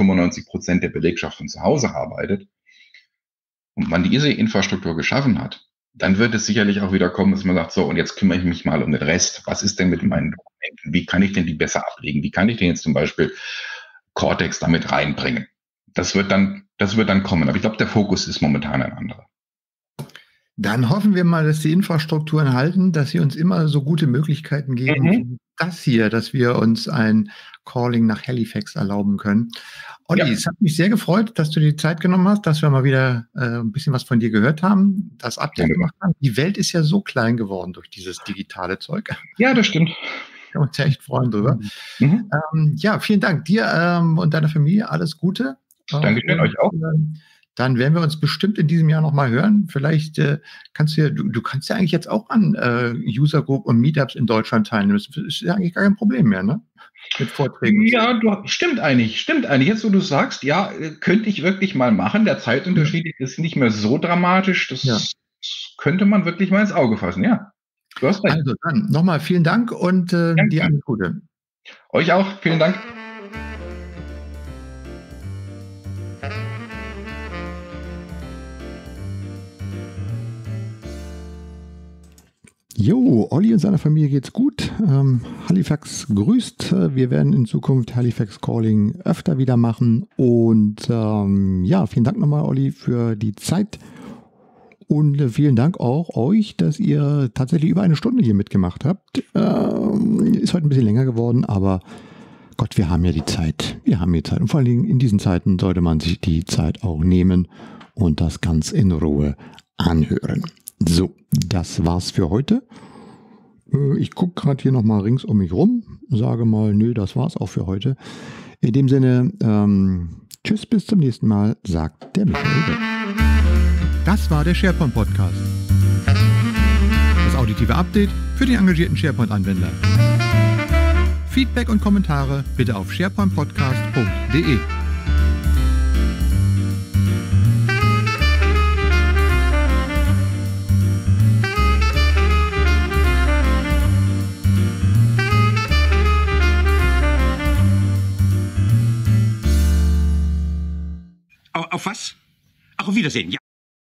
[SPEAKER 3] 95% der Belegschaft von zu Hause arbeitet und man diese Infrastruktur geschaffen hat, dann wird es sicherlich auch wieder kommen, dass man sagt, so, und jetzt kümmere ich mich mal um den Rest. Was ist denn mit meinen Dokumenten? Wie kann ich denn die besser ablegen? Wie kann ich denn jetzt zum Beispiel Cortex damit reinbringen? Das wird dann kommen. Aber ich glaube, der Fokus ist momentan ein anderer.
[SPEAKER 1] Dann hoffen wir mal, dass die Infrastrukturen halten, dass sie uns immer so gute Möglichkeiten geben, wie das hier, dass wir uns ein Calling nach Halifax erlauben können. Olli, es hat mich sehr gefreut, dass du dir die Zeit genommen hast, dass wir mal wieder ein bisschen was von dir gehört haben, das Update gemacht haben. Die Welt ist ja so klein geworden durch dieses digitale Zeug.
[SPEAKER 3] Ja, das stimmt.
[SPEAKER 1] Wir uns ja echt freuen drüber. Vielen Dank dir und deiner Familie. Alles Gute.
[SPEAKER 3] Dankeschön, euch auch.
[SPEAKER 1] Dann werden wir uns bestimmt in diesem Jahr nochmal hören. Vielleicht kannst du kannst ja eigentlich jetzt auch an User Group und Meetups in Deutschland teilnehmen. Das ist ja eigentlich gar kein Problem mehr, ne? Mit Vorträgen.
[SPEAKER 3] Ja, stimmt eigentlich. Jetzt, wo du sagst, ja, könnte ich wirklich mal machen. Der Zeitunterschied ist nicht mehr so dramatisch. Das könnte man wirklich mal ins Auge fassen, ja. Du hast recht.
[SPEAKER 1] Also dann nochmal vielen Dank und dir alles Gute.
[SPEAKER 3] Euch auch, vielen Dank.
[SPEAKER 1] Jo, Olli und seiner Familie geht's gut. Halifax grüßt. Wir werden in Zukunft Halifax Calling öfter wieder machen. Und vielen Dank nochmal, Olli, für die Zeit. Und vielen Dank auch euch, dass ihr tatsächlich über eine Stunde hier mitgemacht habt. Ist heute ein bisschen länger geworden, aber Gott, wir haben ja die Zeit. Und vor allen Dingen in diesen Zeiten sollte man sich die Zeit auch nehmen und das ganz in Ruhe anhören. So, das war's für heute. Ich gucke gerade hier nochmal rings um mich rum, sage mal, nö, das war's auch für heute. In dem Sinne, tschüss, bis zum nächsten Mal, sagt der Michael.
[SPEAKER 2] Das war der SharePoint Podcast. Das auditive Update für den engagierten SharePoint-Anwender. Feedback und Kommentare bitte auf sharepointpodcast.de.
[SPEAKER 4] Auf was? Ach, auf Wiedersehen, ja.